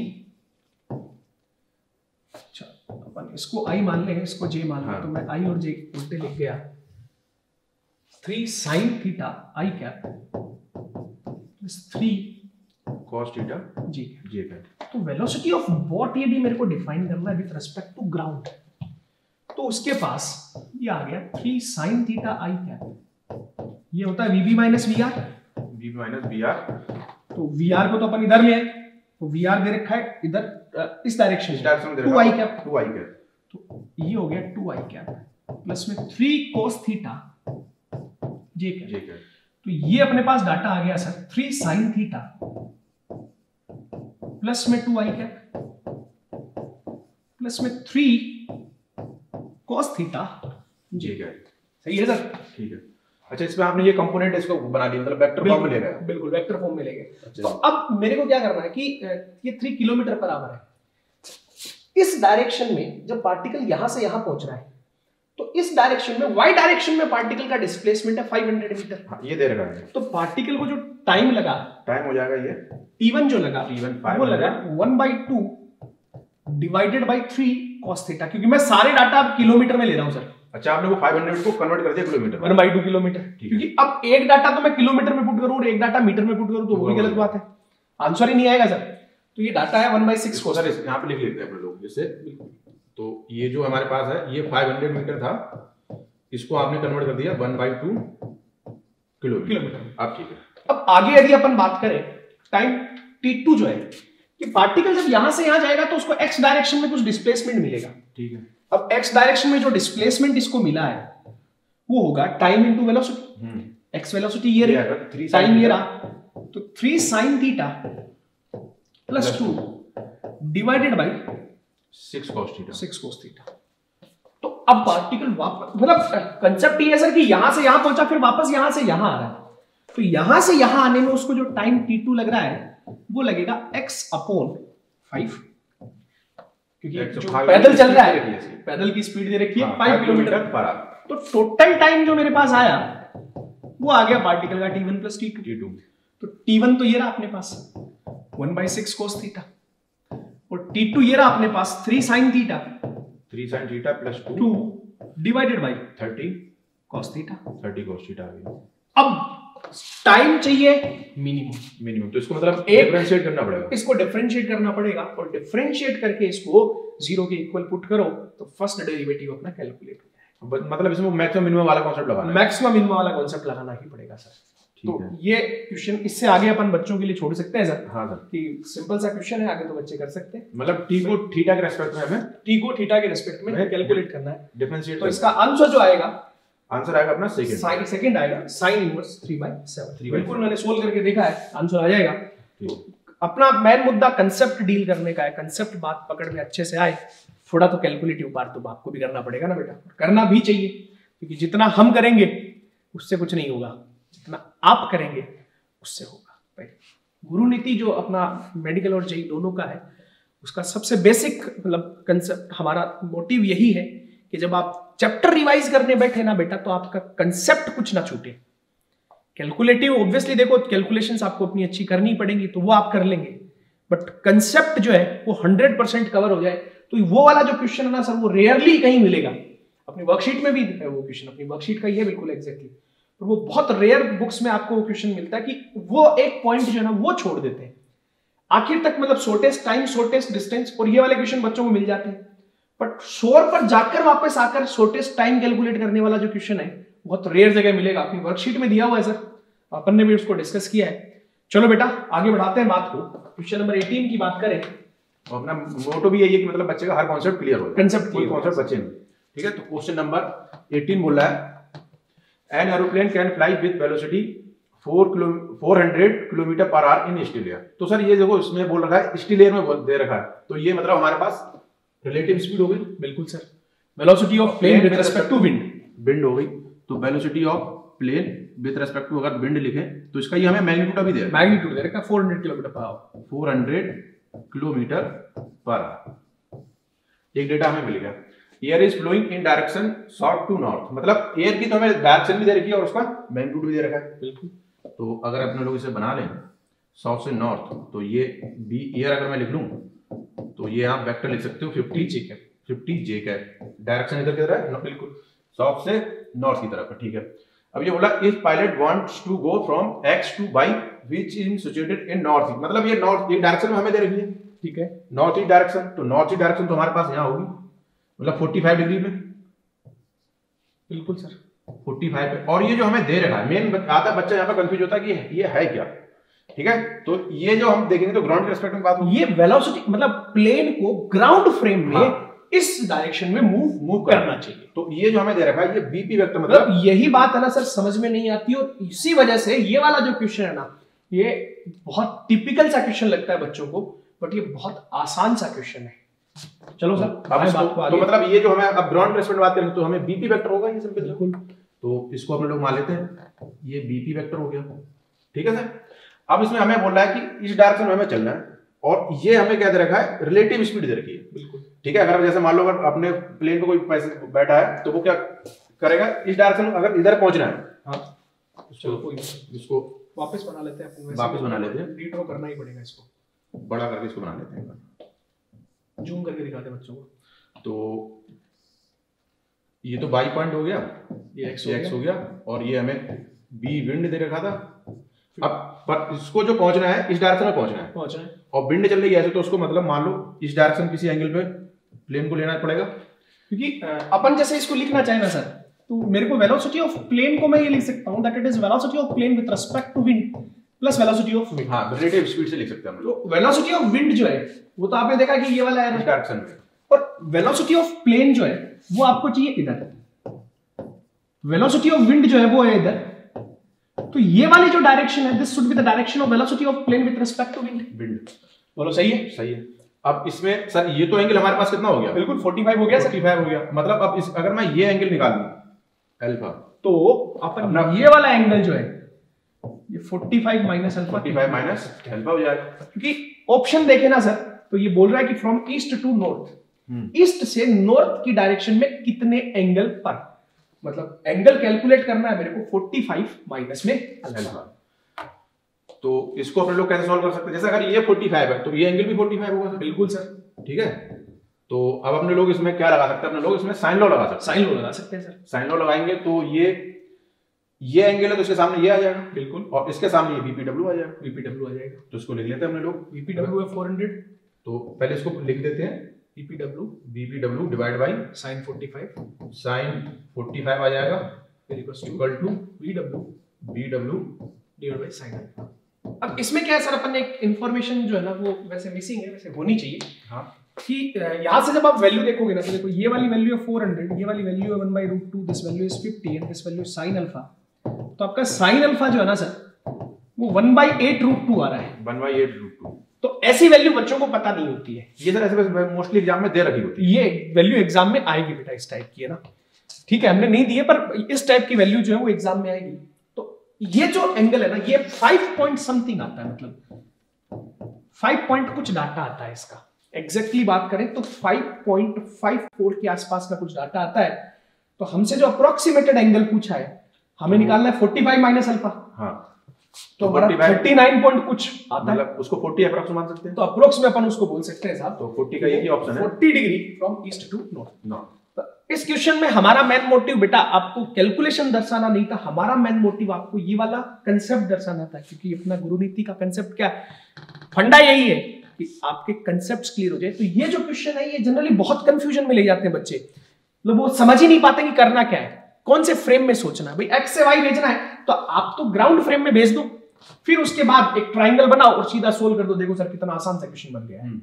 अच्छा अपन इसको आई मान लें, इसको जे मान लें। हाँ। तो मैं आई और जे उल्टे लिख गया, three sine theta I cap plus three cos theta G J cap. तो वेलोसिटी ऑफ बोट यदि मेरे को डिफाइन करना है विद रिस्पेक्ट टू ग्राउंड, तो उसके पास ये आ गया three sine theta I cap, ये होता है VB minus V R, VB minus V R. तो वी आर को तो अपन इधर ले आए, तो वी आर दे रखा है इधर इस डायरेक्शन में, two I cap, two I cap, तो ये हो गया टू आई कैप प्लस में three cos theta J cap. J cap. तो ये अपने पास डाटा आ गया sir three sine theta plus में टू आई कैप प्लस में three cos theta J cap. सही है सर? ठीक है। अच्छा, इसमें आपने ये कंपोनेंट इसको बना लिया, मतलब वेक्टर फॉर्म में ले रहे हैं। बिल्कुल वेक्टर फॉर्म में ले गए। अच्छा। तो अब मेरे को क्या करना है कि ये थ्री किलोमीटर पर आवर है, इस डायरेक्शन में जब पार्टिकल यहां से यहां पहुंच रहा है, तो इस डायरेक्शन में वाई डायरेक्शन में पार्टिकल का डिस्प्लेसमेंट है फाइव हंड्रेड मीटर। हाँ, ये दे रखा है। तो पार्टिकल को जो टाइम लगा, टाइम हो जाएगा ये टी वन जो लगा, टी वन वो लगा one by two divided by three cos theta, क्योंकि मैं सारे डाटा अब किलोमीटर में ले रहा हूं सर। अच्छा, आपने वो फाइव हंड्रेड को कन्वर्ट कर दिया kilometre, one by two kilometre, क्योंकि अब एक डाटा तो मैं किलोमीटर में पुट करूं और एक डाटा मीटर में पुट करूं तो वो भी गलत बात है, आंसर ही नहीं आएगा सर। तो ये डाटा है वन बाई सिक्स को सर यहाँ पे लिख लेते हैं अपने लोग जैसे। तो ये जो हमारे पास है ये फाइव हंड्रेड मीटर था, इसको आपने कन्वर्ट कर दिया वन बाई टू किलोमीटर। अब ठीक है, अब आगे यदि अपन बात करें टाइम टी टू जो है, कि पार्टिकल जब यहां से यहां जाएगा तो उसको एक्स डायरेक्शन में कुछ डिस्प्लेसमेंट मिलेगा। ठीक है, अब एक्स डायरेक्शन में जो डिस्प्लेसमेंट इसको मिला है वो होगा time into velocity. X velocity ये रही, टाइम ये रहा, तो three sine theta plus two divided by six cos theta six cos theta. तो अब पार्टिकल वापस, मतलब कंसेप्ट ये है सर कि यहां से यहां पहुंचा, फिर वापस यहां से यहां आ रहा है, तो यहां से यहां आने में उसको जो टाइम टी टू लग रहा है वो लगेगा x अपॉन फाइव, क्योंकि जो पैदल चल रहा है, पैदल की स्पीड दे रखी है फाइव किलोमीटर पर आवर। तो टोटल टाइम जो मेरे पास आया वो आ गया पार्टिकल का T one plus T two. T two तो टी वन तो ये रहा अपने पास one by six cos theta, और टी टू ये रहा अपने पास three sine theta three sine theta plus two divided by thirty cos theta thirty cos theta आ गया। अब टाइम चाहिए मिनिमम मिनिमम, तो इसको मतलब एक डिफरेंशिएट करना पड़ेगा, इसको डिफरेंशिएट करना पड़ेगा, और डिफरेंशिएट करके इसको जीरो के इक्वल पुट करो तो फर्स्ट डेरिवेटिव अपना कैलकुलेट हो जाएगा। मतलब इसमें मैक्सिमम मिनिमम वाला कांसेप्ट लगाना है, मैक्सिमम मिनिमम वाला कांसेप्ट लगाना ही पड़ेगा सर। तो ये क्वेश्चन इससे आगे अपन बच्चों के लिए छोड़ सकते हैं सर। हाँ सर, कि सिंपल सा क्वेश्चन है, आगे तो बच्चे कर सकते हैं। मतलब टी को थीटा के रेस्पेक्ट में हमें टी को थीटा के रेस्पेक्ट में कैलकुलेट करना है, डिफरेंशिएट। तो इसका आंसर जो आएगा, आंसर आएगा अपना सेकंड साइन सेकंड आएगा sine inverse three by seven. बिल्कुल मैंने सोल्व करके देखा है, आंसर आ जाएगा। तो अपना मेन मुद्दा कंसेप्ट डील करने का है, कंसेप्ट बात पकड़ में अच्छे से आए, थोड़ा तो कैलकुलेटिव पार्ट तो आपको भी करना पड़ेगा ना बेटा, करना भी चाहिए, क्योंकि जितना हम करेंगे उससे कुछ नहीं होगा, जितना आप करेंगे उससे होगा। गुरु नीति जो अपना मेडिकल और जेई दोनों का है, उसका सबसे बेसिक मतलब कंसेप्ट, हमारा मोटिव यही है कि जब आप चैप्टर रिवाइज करने बैठे ना बेटा, तो आपका कंसेप्ट कुछ ना छूटे। कैलकुलेटिव ऑब्वियसली देखो, कैलकुलेशंस आपको अपनी अच्छी करनी पड़ेंगी तो वो आप कर लेंगे, बट कंसेप्ट जो है वो हंड्रेड परसेंट कवर हो जाए तो वो वाला जो क्वेश्चन है ना सर, वो रेयरली कहीं मिलेगा। अपनी वर्कशीट में भी है वो क्वेश्चन, अपनी वर्कशीट का ही है बिल्कुल एग्जैक्टली, पर वो बहुत रेयर बुक्स में आपको क्वेश्चन मिलता है कि वो एक पॉइंट जो है ना वो छोड़ देते हैं आखिर तक, मतलब शॉर्टेस्ट टाइम शॉर्टेस्ट डिस्टेंस, और ये वाले क्वेश्चन बच्चों को मिल जाते हैं, बट शोर पर जाकर वापस आकर शॉर्टेस्ट टाइम कैलकुलेट करने वाला जो क्वेश्चन है बहुत रेयर जगह मिलेगा। अपनी वर्कशीट में दिया हुआ है सर, अपन ने भी उसको डिस्कस किया है। चलो बेटा आगे बढ़ाते हैं बात को, क्वेश्चन नंबर अठारह की बात करें। और अपना मोटो भी यही है कि मतलब बच्चे का हर कॉन्सेप्ट क्लियर हो जाए, कंसेप्ट कोई कॉन्सेप्ट बच्चे नहीं। ठीक है, तो क्वेश्चन नंबर अठारह बोल रहा है an aeroplane can fly with velocity four kilo four hundred kilometre per hour in still air. तो सर ये देखो इसमें बोल रखा है स्टिल एयर में दे रखा है, तो ये मतलब हमारे पास रिलेटिव स्पीड हो गई। बिल्कुल sir, velocity of plane with respect to wind, wind हो गई, तो velocity of plane with respect to अगर विंड लिखें तो इसका ये हमें मैग्नीट्यूड अभी दे रहा है, मैग्नीट्यूड दे रखा है four hundred kilometre per hour, four hundred kilometre per hour. एक डेटा हमें मिल गया। Air is flowing in direction south to north, मतलब एयर की तो हमें डायरेक्शन भी दे रखी है और उसका मैग्नीट्यूड भी दे रखा है। बिल्कुल, तो अगर अपने लोग इसे बना लें साउथ से नॉर्थ, तो ये बी एयर अगर मैं लिख लूं तो ये आप वेक्टर लिख सकते हो fifty J cap, fifty J cap, direction इधर की तरफ है, बिल्कुल साउथ से नॉर्थ की तरफ है। ठीक है, अब ये बोला if pilot wants to go from X to Y which is situated in north east, मतलब ये नॉर्थ ये डायरेक्शन में हमें दे रखी है। ठीक है, नॉर्थ ईस्ट डायरेक्शन, तो नॉर्थ ईस्ट डायरेक्शन तो हमारे पास यहाँ होगी, मतलब पैंतालीस डिग्री में। बिल्कुल सर, पैंतालीस पे, और ये जो हमें दे रखा है मेन आधा बच्चा यहाँ पे कंफ्यूज होता है कि ये है क्या। ठीक है, तो ये जो हम देखेंगे तो ग्राउंड के रिस्पेक्ट में बात होगी, ये वेलोसिटी मतलब प्लेन को ग्राउंड फ्रेम में हाँ, इस डायरेक्शन में मूव मूव करना चाहिए। तो ये जो हमें दे रखा है ये बीपी वेक्टर, मतलब मतलब यही बात है ना सर, समझ में नहीं आती, और इसी वजह से ये वाला जो क्वेश्चन है ना, ये बहुत टिपिकल सा क्वेश्चन लगता है बच्चों को, बट ये बहुत आसान सा क्वेश्चन है। चलो सर, अब इसको, बात को तो मतलब ये जो हमें अब ग्राउंड रिस्पेक्ट बात करें तो हमें बीपी वेक्टर होगा ये सिंपल। बिल्कुल, तो इसको हम लोग मान लेते हैं ये बीपी वेक्टर हो गया। ठीक है सर, अब इसमें हमें बोल रहा है कि इस डायरेक्शन में हमें चलना है, और ये हमें क्या दे रखा है, रिलेटिव स्पीड दे रखी है। बिल्कुल, ठीक है, अगर जैसे मान लो अगर अपने प्लेन पे कोई पैसे बैठा है तो वो क्या करेगा, इस डायरेक्शन में अगर इधर पहुंचना है, हाँ चलो कोई इसको वापस बना लेते हैं अपन, वापस बना लेते हैं, रीड्रॉ करना ही पड़ेगा इसको, बड़ा करके इसको बना लेते हैं, जूम करके दिखाते हैं बच्चों को। तो ये तो बाई पॉइंट हो गया, ये एक्स एक्स हो गया, और ये हमें बी विंड दे रखा था। अब पर इसको जो पहुंचना है इस डायरेक्शन में पहुंचना है पहुंचना है और विंड चल रही है ऐसे, तो उसको मतलब मान लो इस डायरेक्शन किसी एंगल पे प्लेन को लेना पड़ेगा, क्योंकि अपन जैसे इसको लिखना चाहे ना सर, तो मेरे को वेलोसिटी ऑफ प्लेन को मैं ये लिख सकता हूं that it is velocity of plane with respect to wind plus velocity of wind. हाँ, रिलेटिव स्पीड से लिख सकते हैं हम लोग। तो वेलोसिटी ऑफ विंड जो है वो तो आपने देखा कि ये वाला है इस डायरेक्शन में, और वेलोसिटी ऑफ प्लेन जो है वो आपको चाहिए इधर, वेलोसिटी ऑफ विंड जो है वो है इधर, तो ये वाली जो डायरेक्शन है this should be the direction of velocity of plane with respect to wind. Wind बोलो सही है? सही है। अब इसमें सर ये तो एंगल हमारे पास कितना हो गया? बिल्कुल पैंतालीस हो गया सर, पैंतालीस हो गया। मतलब अब इस अगर मैं ये एंगल निकाल लूं अल्फा, तो अपन ये वाला एंगल जो है ये पैंतालीस माइनस अल्फा पैंतालीस माइनस अल्फा हो जाएगा। क्योंकि ऑप्शन देखे ना सर, तो ये बोल रहा है कि from east to north, east से नॉर्थ की डायरेक्शन में कितने एंगल पर, मतलब एंगल कैलकुलेट करना है मेरे को पैंतालीस माइनस में अल्फा। तो इसको अपने लोग कैसे सॉल्व कर सकते हैं? जैसे अगर ये पैंतालीस है तो ये एंगल भी पैंतालीस होगा सर। बिल्कुल सर, ठीक है। तो अब अपने लोग इसमें क्या लगा सकते हैं? अपने लोग इसमें साइन लॉ लगा सकते हैं। साइन लॉ लगा सकते हैं सर। साइन लॉ लगाएंगे तो ये ये एंगल है तो इसके सामने ये आ जाएगा। बिल्कुल। और इसके सामने ये बीपीडब्ल्यू आ जाएगा। बीपीडब्ल्यू आ जाएगा। तो इसको लिख लेते हैं हमने लोग। बीपीडब्ल्यू है चार सौ, तो पहले इसको लिख देते हैं। BPW BPW divide by sin पैंतालीस, sin पैंतालीस आ जाएगा equal to BW BW divide by sin alpha. अब इसमें क्या है सर, अपन एक इंफॉर्मेशन जो है ना वो वैसे मिसिंग है, वैसे होनी चाहिए। हाँ, कि यहाँ से जब आप वैल्यू देखोगे ना, तो देखो ये वाली वैल्यू है चार सौ, ये वाली वैल्यू है one by root two, this value is fifty and this value is sine alpha. तो आपका साइन अल्फा जो है ना सर वो one by eight root two आ रहा है। One by eight root two. तो ऐसी वैल्यू बच्चों को पता नहीं होती है। ये सर ऐसे मोस्टली एग्जाम में दे रखी होती है। ये वैल्यू एग्जाम में आएगी बेटा, इस टाइप की है ना। ठीक है, हमने नहीं दी है पर इस टाइप की वैल्यू जो है वो एग्जाम में आएगी। तो ये जो एंगल है ना ये फाइव पॉइंट समथिंग आता है, मतलब फाइव पॉइंट कुछ डाटा आता है इसका। एग्जैक्टली exactly बात करें तो फाइव पॉइंट फाइव फोर के आसपास का कुछ डाटा आता है। तो हमसे जो अप्रोक्सीमेटेड एंगल पूछा है हमें निकालना है पैंतालीस माइनस अल्फा। हाँ, तो उनतालीस पॉइंट कुछ आता है, मतलब उसको चालीस अप्रोक्स मान सकते हैं। तो अप्रोक्स में अपन उसको बोल सकते हैं साहब। तो चालीस का यही ऑप्शन है, चालीस degree from east to north. North. इस क्वेश्चन में हमारा मेन मोटिव बेटा आपको कैलकुलेशन दर्शाना नहीं था, हमारा मेन मोटिव आपको ये वाला कंसेप्ट दर्शाना था। क्योंकि अपना गुरु नीति का कंसेप्ट क्या है, फंडा यही है कि आपके कंसेप्ट्स क्लियर हो जाए। तो ये जो क्वेश्चन है ये जनरली बहुत कंफ्यूजन में ले जाते हैं बच्चे लोग, वो समझ ही नहीं पाते कि करना क्या है, कौन से फ्रेम में सोचना है। भाई एक्स से वाई भेजना है तो आप तो ग्राउंड फ्रेम में भेज दो, फिर उसके बाद एक ट्राइंगल बनाओ और सीधा सोल्व कर दो। देखो सर कितना आसान सा क्वेश्चन बन गया है।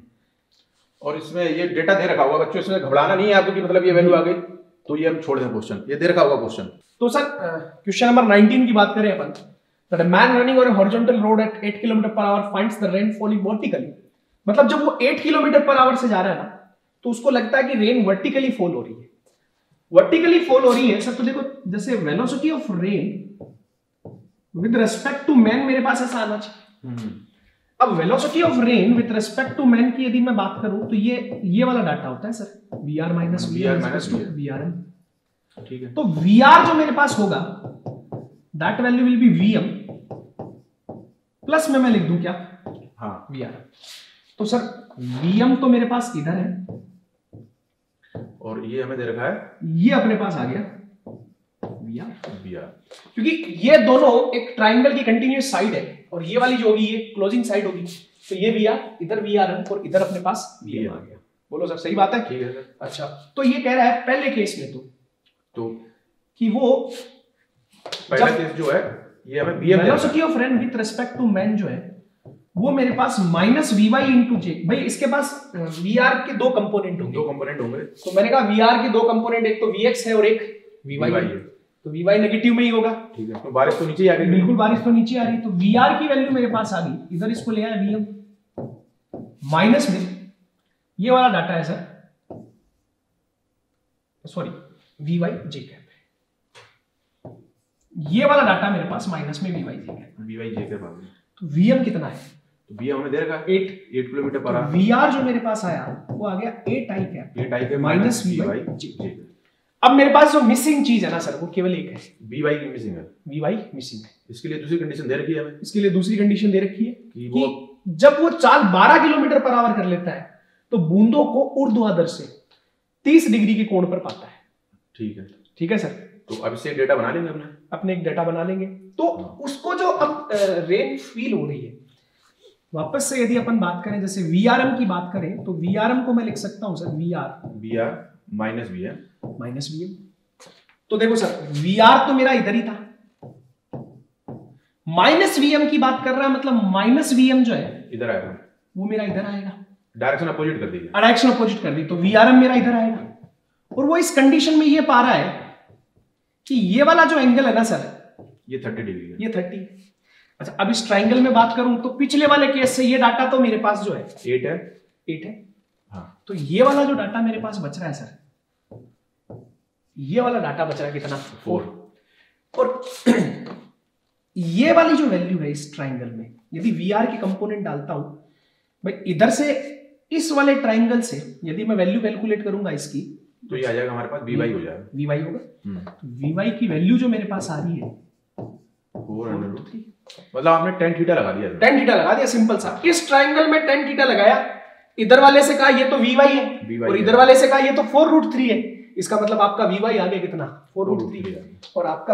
और इसमें ये डेटा दे रखा होगा बच्चों, इसमें घबराना नहीं है आपको कि मतलब ये वैल्यू आ गई तो ये हम छोड़ दें क्वेश्चन, ये दे रखा होगा क्वेश्चन। तो सर क्वेश्चन नंबर नाइनटीन की बात करें अपन, that a man running on a horizontal road at eight kilometre per hour finds the rain falling vertically. मतलब जब वो एट किलोमीटर पर आवर से जा रहा है ना तो उसको लगता है कि रेन वर्टिकली फॉल हो रही है। वर्टिकली फॉल हो रही है सर, तो देखो जैसे velocity of rain with respect to man मेरे पास ऐसा आना चाहिए। अब velocity of rain with respect to man की यदि मैं बात करूं तो ये ये वाला डाटा होता है sir, V R minus V R minus V R M. ठीक है, तो वी आर जो मेरे पास होगा that value will be V M plus में मैं लिख दूं क्या, हाँ वी आर। तो सर वी एम तो मेरे पास इधर है और ये हमें दे रखा है, ये अपने पास आ गया वी आर वी आर। क्योंकि ये दोनों एक ट्राइंगल की कंटिन्यूअस साइड है और ये वाली जो होगी ये क्लोजिंग साइड होगी। तो ये वी आर, इधर वी आर और इधर अपने पास वी एम आ गया। बोलो सर सही बात है? ठीक है सर। अच्छा, तो ये कह रहा है पहले केस में तो तो कि वो पहला केस जो है ये हमें V M velocity of rain with respect to man जो है वो मेरे पास minus V Y into J. भाई इसके पास वी आर के दो कंपोनेंट होंगे, दो कंपोनेंट होंगे। तो मैंने कहा वी आर के दो कंपोनेंट, एक तो वी एक्स है और एक वी वाई है। तो वी वाई नेगेटिव में ही होगा। ठीक है, तो बारिश तो नीचे आ गई। बिल्कुल, बारिश तो नीचे आ रही। तो वी आर की वैल्यू मेरे पास आ गई, इधर इसको ले आया वी एम माइनस में ये वाला डाटा है sir, sorry V Y J cap, ये वाला डाटा मेरे पास माइनस में V Y J cap, V Y J cap आ गई। तो वी एम कितना है, तो वी एम हमें दे रखा है eight eight kilometre per hour. V R जो मेरे पास आया वो आ गया eight I cap, eight I cap minus V Y J. अब मेरे पास जो मिसिंग चीज है ना सर वो केवल एक है, वी वाई की मिसिंग है, वी वाई मिसिंग है। इसके लिए दूसरी कंडीशन दे रखी है हमें, इसके लिए दूसरी कंडीशन दे रखी है कि कि वो जब वो चाल बारह किलोमीटर पर आवर कर लेता है तो बूंदों को ऊर्ध्वाधर से तीस डिग्री के कोण पर पाता है। ठीक है, ठीक है सर। तो अब इससे डेटा बना लेंगे हमने। अपने एक डाटा बना लेंगे। तो उसको जो अब रेंज फील हो रही है, वापस से यदि अपन बात करें जैसे वीआरएम की बात करें तो वीआरएम को मैं लिख सकता हूं sir V R V R minus V M minus V M. तो देखो सर वी आर तो मेरा इधर ही था, माइनस वीएम की बात कर रहा है, मतलब माइनस वीएम जो है इधर आएगा, वो मेरा इधर आएगा, डायरेक्शन अपोजिट कर दी, डायरेक्शन अपोजिट कर दी, तो वीआरएम मेरा इधर आएगा। और वो इस कंडीशन में ये पा रहा है कि ये वाला जो एंगल है ना सर, ये थर्टी डिग्री है, ये थर्टी। अच्छा अब इस ट्राइंगल में बात करूं तो पिछले वाले केस से ये डाटा तो मेरे पास जो है एट है, एट है। हाँ। तो ये वाला जो डाटा मेरे पास बच रहा है सर, ये वाला डाटा बच रहा है कितना, फोर। और ये वाली जो वैल्यू है इस ट्राइंगल में, यदि वी आर की कंपोनेंट डालता हूं भाई इधर से, इस वाले ट्राइंगल से यदि मैं वैल्यू कैलकुलेट करूंगा इसकी, तो ये आ जाएगा हमारे पास वी वाई हो जाएगा, वी वाई होगा। तो वी वाई की वैल्यू जो मेरे पास आ रही है फोर अंडर रूट थ्री, मतलब आपने टेन थीटा लगा दिया, टेन थीटा लगा दिया, सिंपल सा। इस ट्राइंगल में टेन थीटा लगाया, इधर वाले से कहा ये तो वी वाई है, और इधर वाले से कहा ये तो फोर रूट थ्री है। इसका मतलब आपका वी वाई आ गया कितना, फोर रूट थ्री, और आपका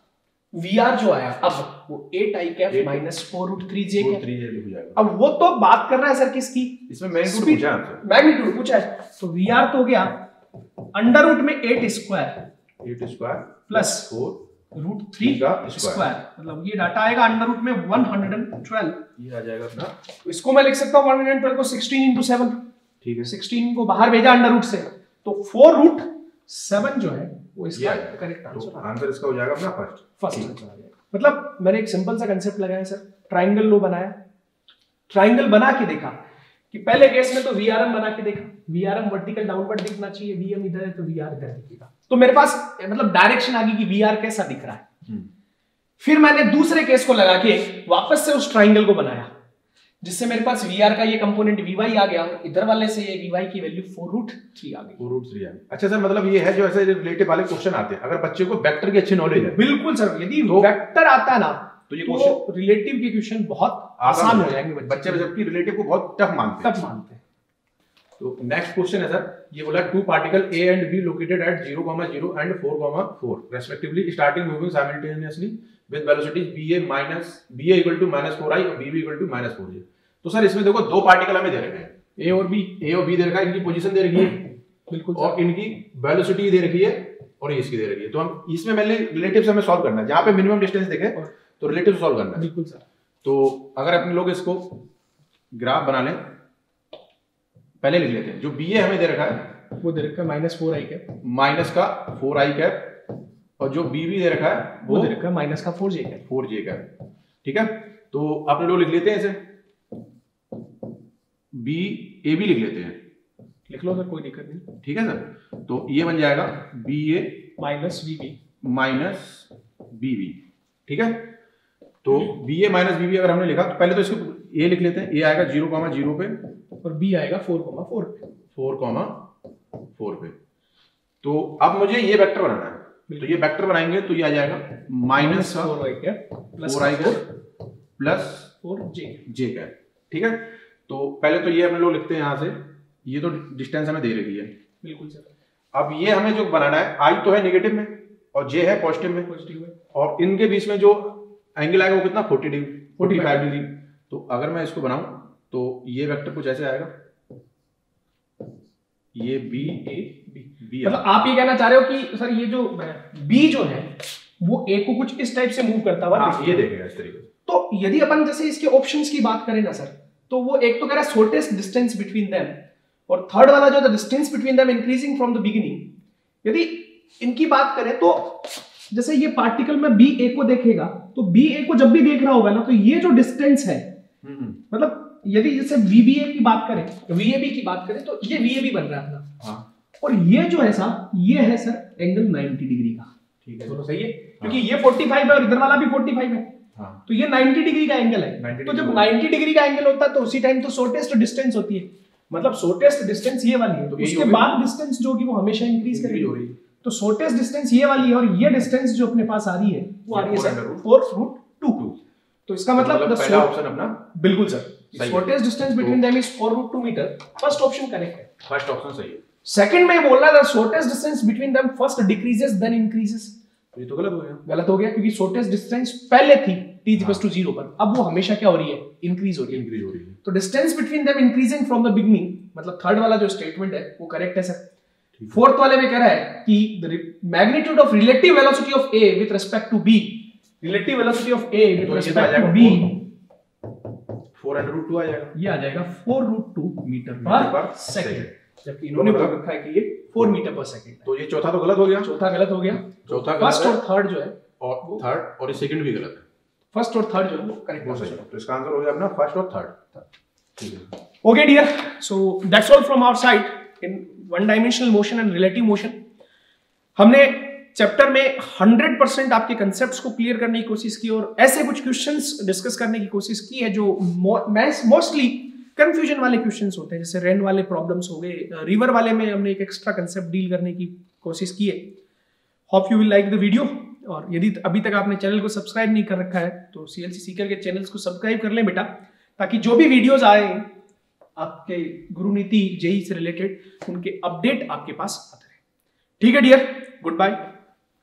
वी आर जो आया अब वो eight I cap minus four root three J cap. अब वो तो बात कर रहा है सर किसकी, इसमें मैग्नीट्यूड पूछा है, मैग्नीट्यूड पूछा है। तो वी आर तो हो गया अंडर रूट में eight square, eight square plus four root three का स्क्वायर, मतलब ये डाटा आएगा अंडर रूट में वन हंड्रेड ट्वेल्व, ये आ जाएगा अपना। तो इसको मैं लिख सकता हूँ वन हंड्रेड ट्वेल्व को सिक्सटीन इंटू सेवन, ठीक है, सिक्सटीन को बाहर भेजा अंडर रूट से, तो फोर रूट सेवन जो है वो इसका करेक्ट आंसर, तो आंसर इसका हो जाएगा अपना फर्स्ट फर्स्ट आंसर आ जाएगा। मतलब मैंने एक सिंपल सा कंसेप्ट लगाया सर, ट्राइंगल लो बनाया, ट्राइंगल बना के देखा कि पहले केस में तो वीआरएम बना के देखा, वीआरएम वर्टिकल डाउनवर्ड दिखना चाहिए, वीएम इधर है तो वीआर इधर दिखेगा, तो मेरे पास मतलब डायरेक्शन आ गई कि वीआर कैसा दिख रहा है। फिर मैंने दूसरे केस को लगा के वापस से उस ट्राइंगल को बनाया, जिससे मेरे पास वीआर का ये कंपोनेंट वीवाई आ गया, इधर वाले से ये वीवाई की वैल्यू फोर रूट थ्री आ गई, फोर रूट थ्री आ गई। अच्छा सर, मतलब ये है जो ऐसे रिलेटिव वाले क्वेश्चन आते हैं, अगर बच्चे को वेक्टर की अच्छी नॉलेज है, बिल्कुल सर, यदि तो वेक्टर आता है ना तो ये क्वेश्चन रिलेटिव के क्वेश्चन बहुत आसान हो जाएंगे बच्चे, जबकि रिलेटिव को बहुत टफ मानते हैं, टफ मानते हैं। तो नेक्स्ट क्वेश्चन है सर, ये बोला two particle A and B located at zero comma zero and four comma four respectively starting moving simultaneously with velocities ba minus ba equal to minus four I और bb equal to minus four J. तो sir इसमें देखो दो particle हमें दे रखे हैं, ए और B, ए और बी दे रखा है, इनकी पोजीशन दे रखी है, बिल्कुल, और इनकी वेलोसिटी दे रखी है और ये इसकी दे रखी है। तो हम इसमें मैंने रिलेटिव से हमें सॉल्व करना है, जहां पे मिनिमम डिस्टेंस देखे तो रिलेटिव सॉल्व करना है, बिल्कुल सर। तो अगर अपने लोग इसको ग्राफ बना लें, पहले लिख लेते हैं, जो बी ए हमें दे रखा है वो दे रखा है minus four I cap, minus का फोर आई कैप, और जो बी बी दे रखा है वो दे रखा है माइनस का four J cap, four J cap, ठीक है। तो अपने लोग लिख लेते हैं इसे, बी ए बी लिख लेते हैं, लिख लो सर, कोई दिक्कत नहीं, ठीक है सर। तो ये बन जाएगा B A minus B B minus B B, ठीक है। तो B A minus B B अगर हमने लिखा तो पहले तो इसको ए लिख लेते हैं, ए आएगा जीरो कॉमा जीरो पे और बी आएगा फोर कॉमा फोर पे, फोर कॉमा फोर पे। तो अब मुझे ये वेक्टर बनाना है, तो ये वेक्टर बनाएंगे तो ये आ जाएगा माइनस का four I cap four I cap plus four J J cap, ठीक है। तो पहले तो ये अपने लोग लिखते हैं यहाँ से, ये तो डिस्टेंस हमें दे रही है, बिल्कुल सर। अब ये हमें जो बनाना है, आई तो है नेगेटिव में और जे है पॉजिटिव में, पॉजिटिव में, और इनके बीच में जो एंगल आएगा वो कितना forty degree, forty five degree. तो अगर मैं इसको बनाऊं तो ये वेक्टर कुछ ऐसे आएगा, ये बी ए बी, मतलब आप ये कहना चाह रहे हो कि सर ये जो बी जो है वो ए को कुछ इस टाइप से मूव करता हुआ, हाँ, ये देखेगा इस तरीके से। तो यदि अपन जैसे इसके ऑप्शंस की बात करें ना सर, तो वो एक तो कह रहा है शॉर्टेस्ट डिस्टेंस बिटवीन देम, और थर्ड वाला जो the distance between them increasing from the beginning. यदि इनकी बात करें तो जैसे ये पार्टिकल में बी ए को देखेगा, तो बी ए को जब भी देख रहा होगा ना, तो ये जो डिस्टेंस है, मतलब यदि जैसे वीबीए की बात करें, वीएबी की बात करें, तो ये वीएबी बन रहा है अपना, हाँ। और ये जो है सर, ये है सर एंगल नाइंटी डिग्री का, ठीक है, दोनों सही है, क्योंकि ये फोर्टी फाइव है और इधर वाला भी फोर्टी फाइव है, हाँ। तो ये नाइंटी डिग्री का एंगल है। तो जब नाइंटी डिग्री का एंगल होता है तो उसी टाइम तो शॉर्टेस्ट डिस्टेंस होती है, मतलब शॉर्टेस्ट डिस्टेंस ये वाली है, तो उसके बाद डिस्टेंस जो होगी वो हमेशा इंक्रीज करेगी, तो शॉर्टेस्ट डिस्टेंस ये वाली है, और ये डिस्टेंस जो अपने पास आ रही है वो आ रही है सर फोर रूट टू। तो इसका मतलब पहला ऑप्शन अपना बिल्कुल sir, shortest distance between them is four root two metre, first option correct है, फर्स्ट ऑप्शन सही है। सेकंड में बोल रहा है shortest distance between them first decreases then increases, तो ये तो गलत हो गया। गलत हो गया क्योंकि शॉर्टेस्ट डिस्टेंस पहले थी t इक्वल्स टू जीरो पर, अब वो हमेशा क्या हो रही है, इंक्रीज हो रही है। इंक्रीज हो रही है। तो distance between them increasing from the beginning, मतलब थर्ड वाला जो स्टेटमेंट है वो करेक्ट है सर। फोर्थ वाले में कह रहा है कि the magnitude of relative velocity of a with respect to b, relative velocity of a with respect to b four under root two आ जाएगा, ये आ जाएगा फोर रूट टू मीटर पर सेकंड, जबकि इन्होंने बोल रखा है कि ये फोर मीटर पर सेकंड। तो ये चौथा तो गलत हो गया, चौथा गलत हो गया, चौथा फर्स्ट और थर्ड जो है और थर्ड और सेकंड भी गलत है, फर्स्ट और थर्ड जो है वो करेक्ट हो सही है। तो इसका आंसर हो गया अपना फर्स्ट और थर्ड। ठीक है, okay dear, so that's all from our side in one dimensional motion and relative motion. हमने चैप्टर में हंड्रेड परसेंट आपके कंसेप्ट्स को क्लियर करने की कोशिश की और ऐसे कुछ क्वेश्चंस डिस्कस करने की कोशिश की है जो मोस्टली कंफ्यूजन वाले क्वेश्चंस होते हैं, जैसे रेन वाले प्रॉब्लम्स हो गए, रिवर वाले में हमने एक एक्स्ट्रा कंसेप्ट डील करने की कोशिश की है। Hope you will like the video, और यदि अभी तक आपने चैनल को सब्सक्राइब नहीं कर रखा है तो सीएलसी सीकर के चैनल्स को सब्सक्राइब कर लें बेटा, ताकि जो भी वीडियोस आए आपके गुरुनीति जेई से रिलेटेड उनके अपडेट आपके पास आते रहे। ठीक है डियर, गुड बाय।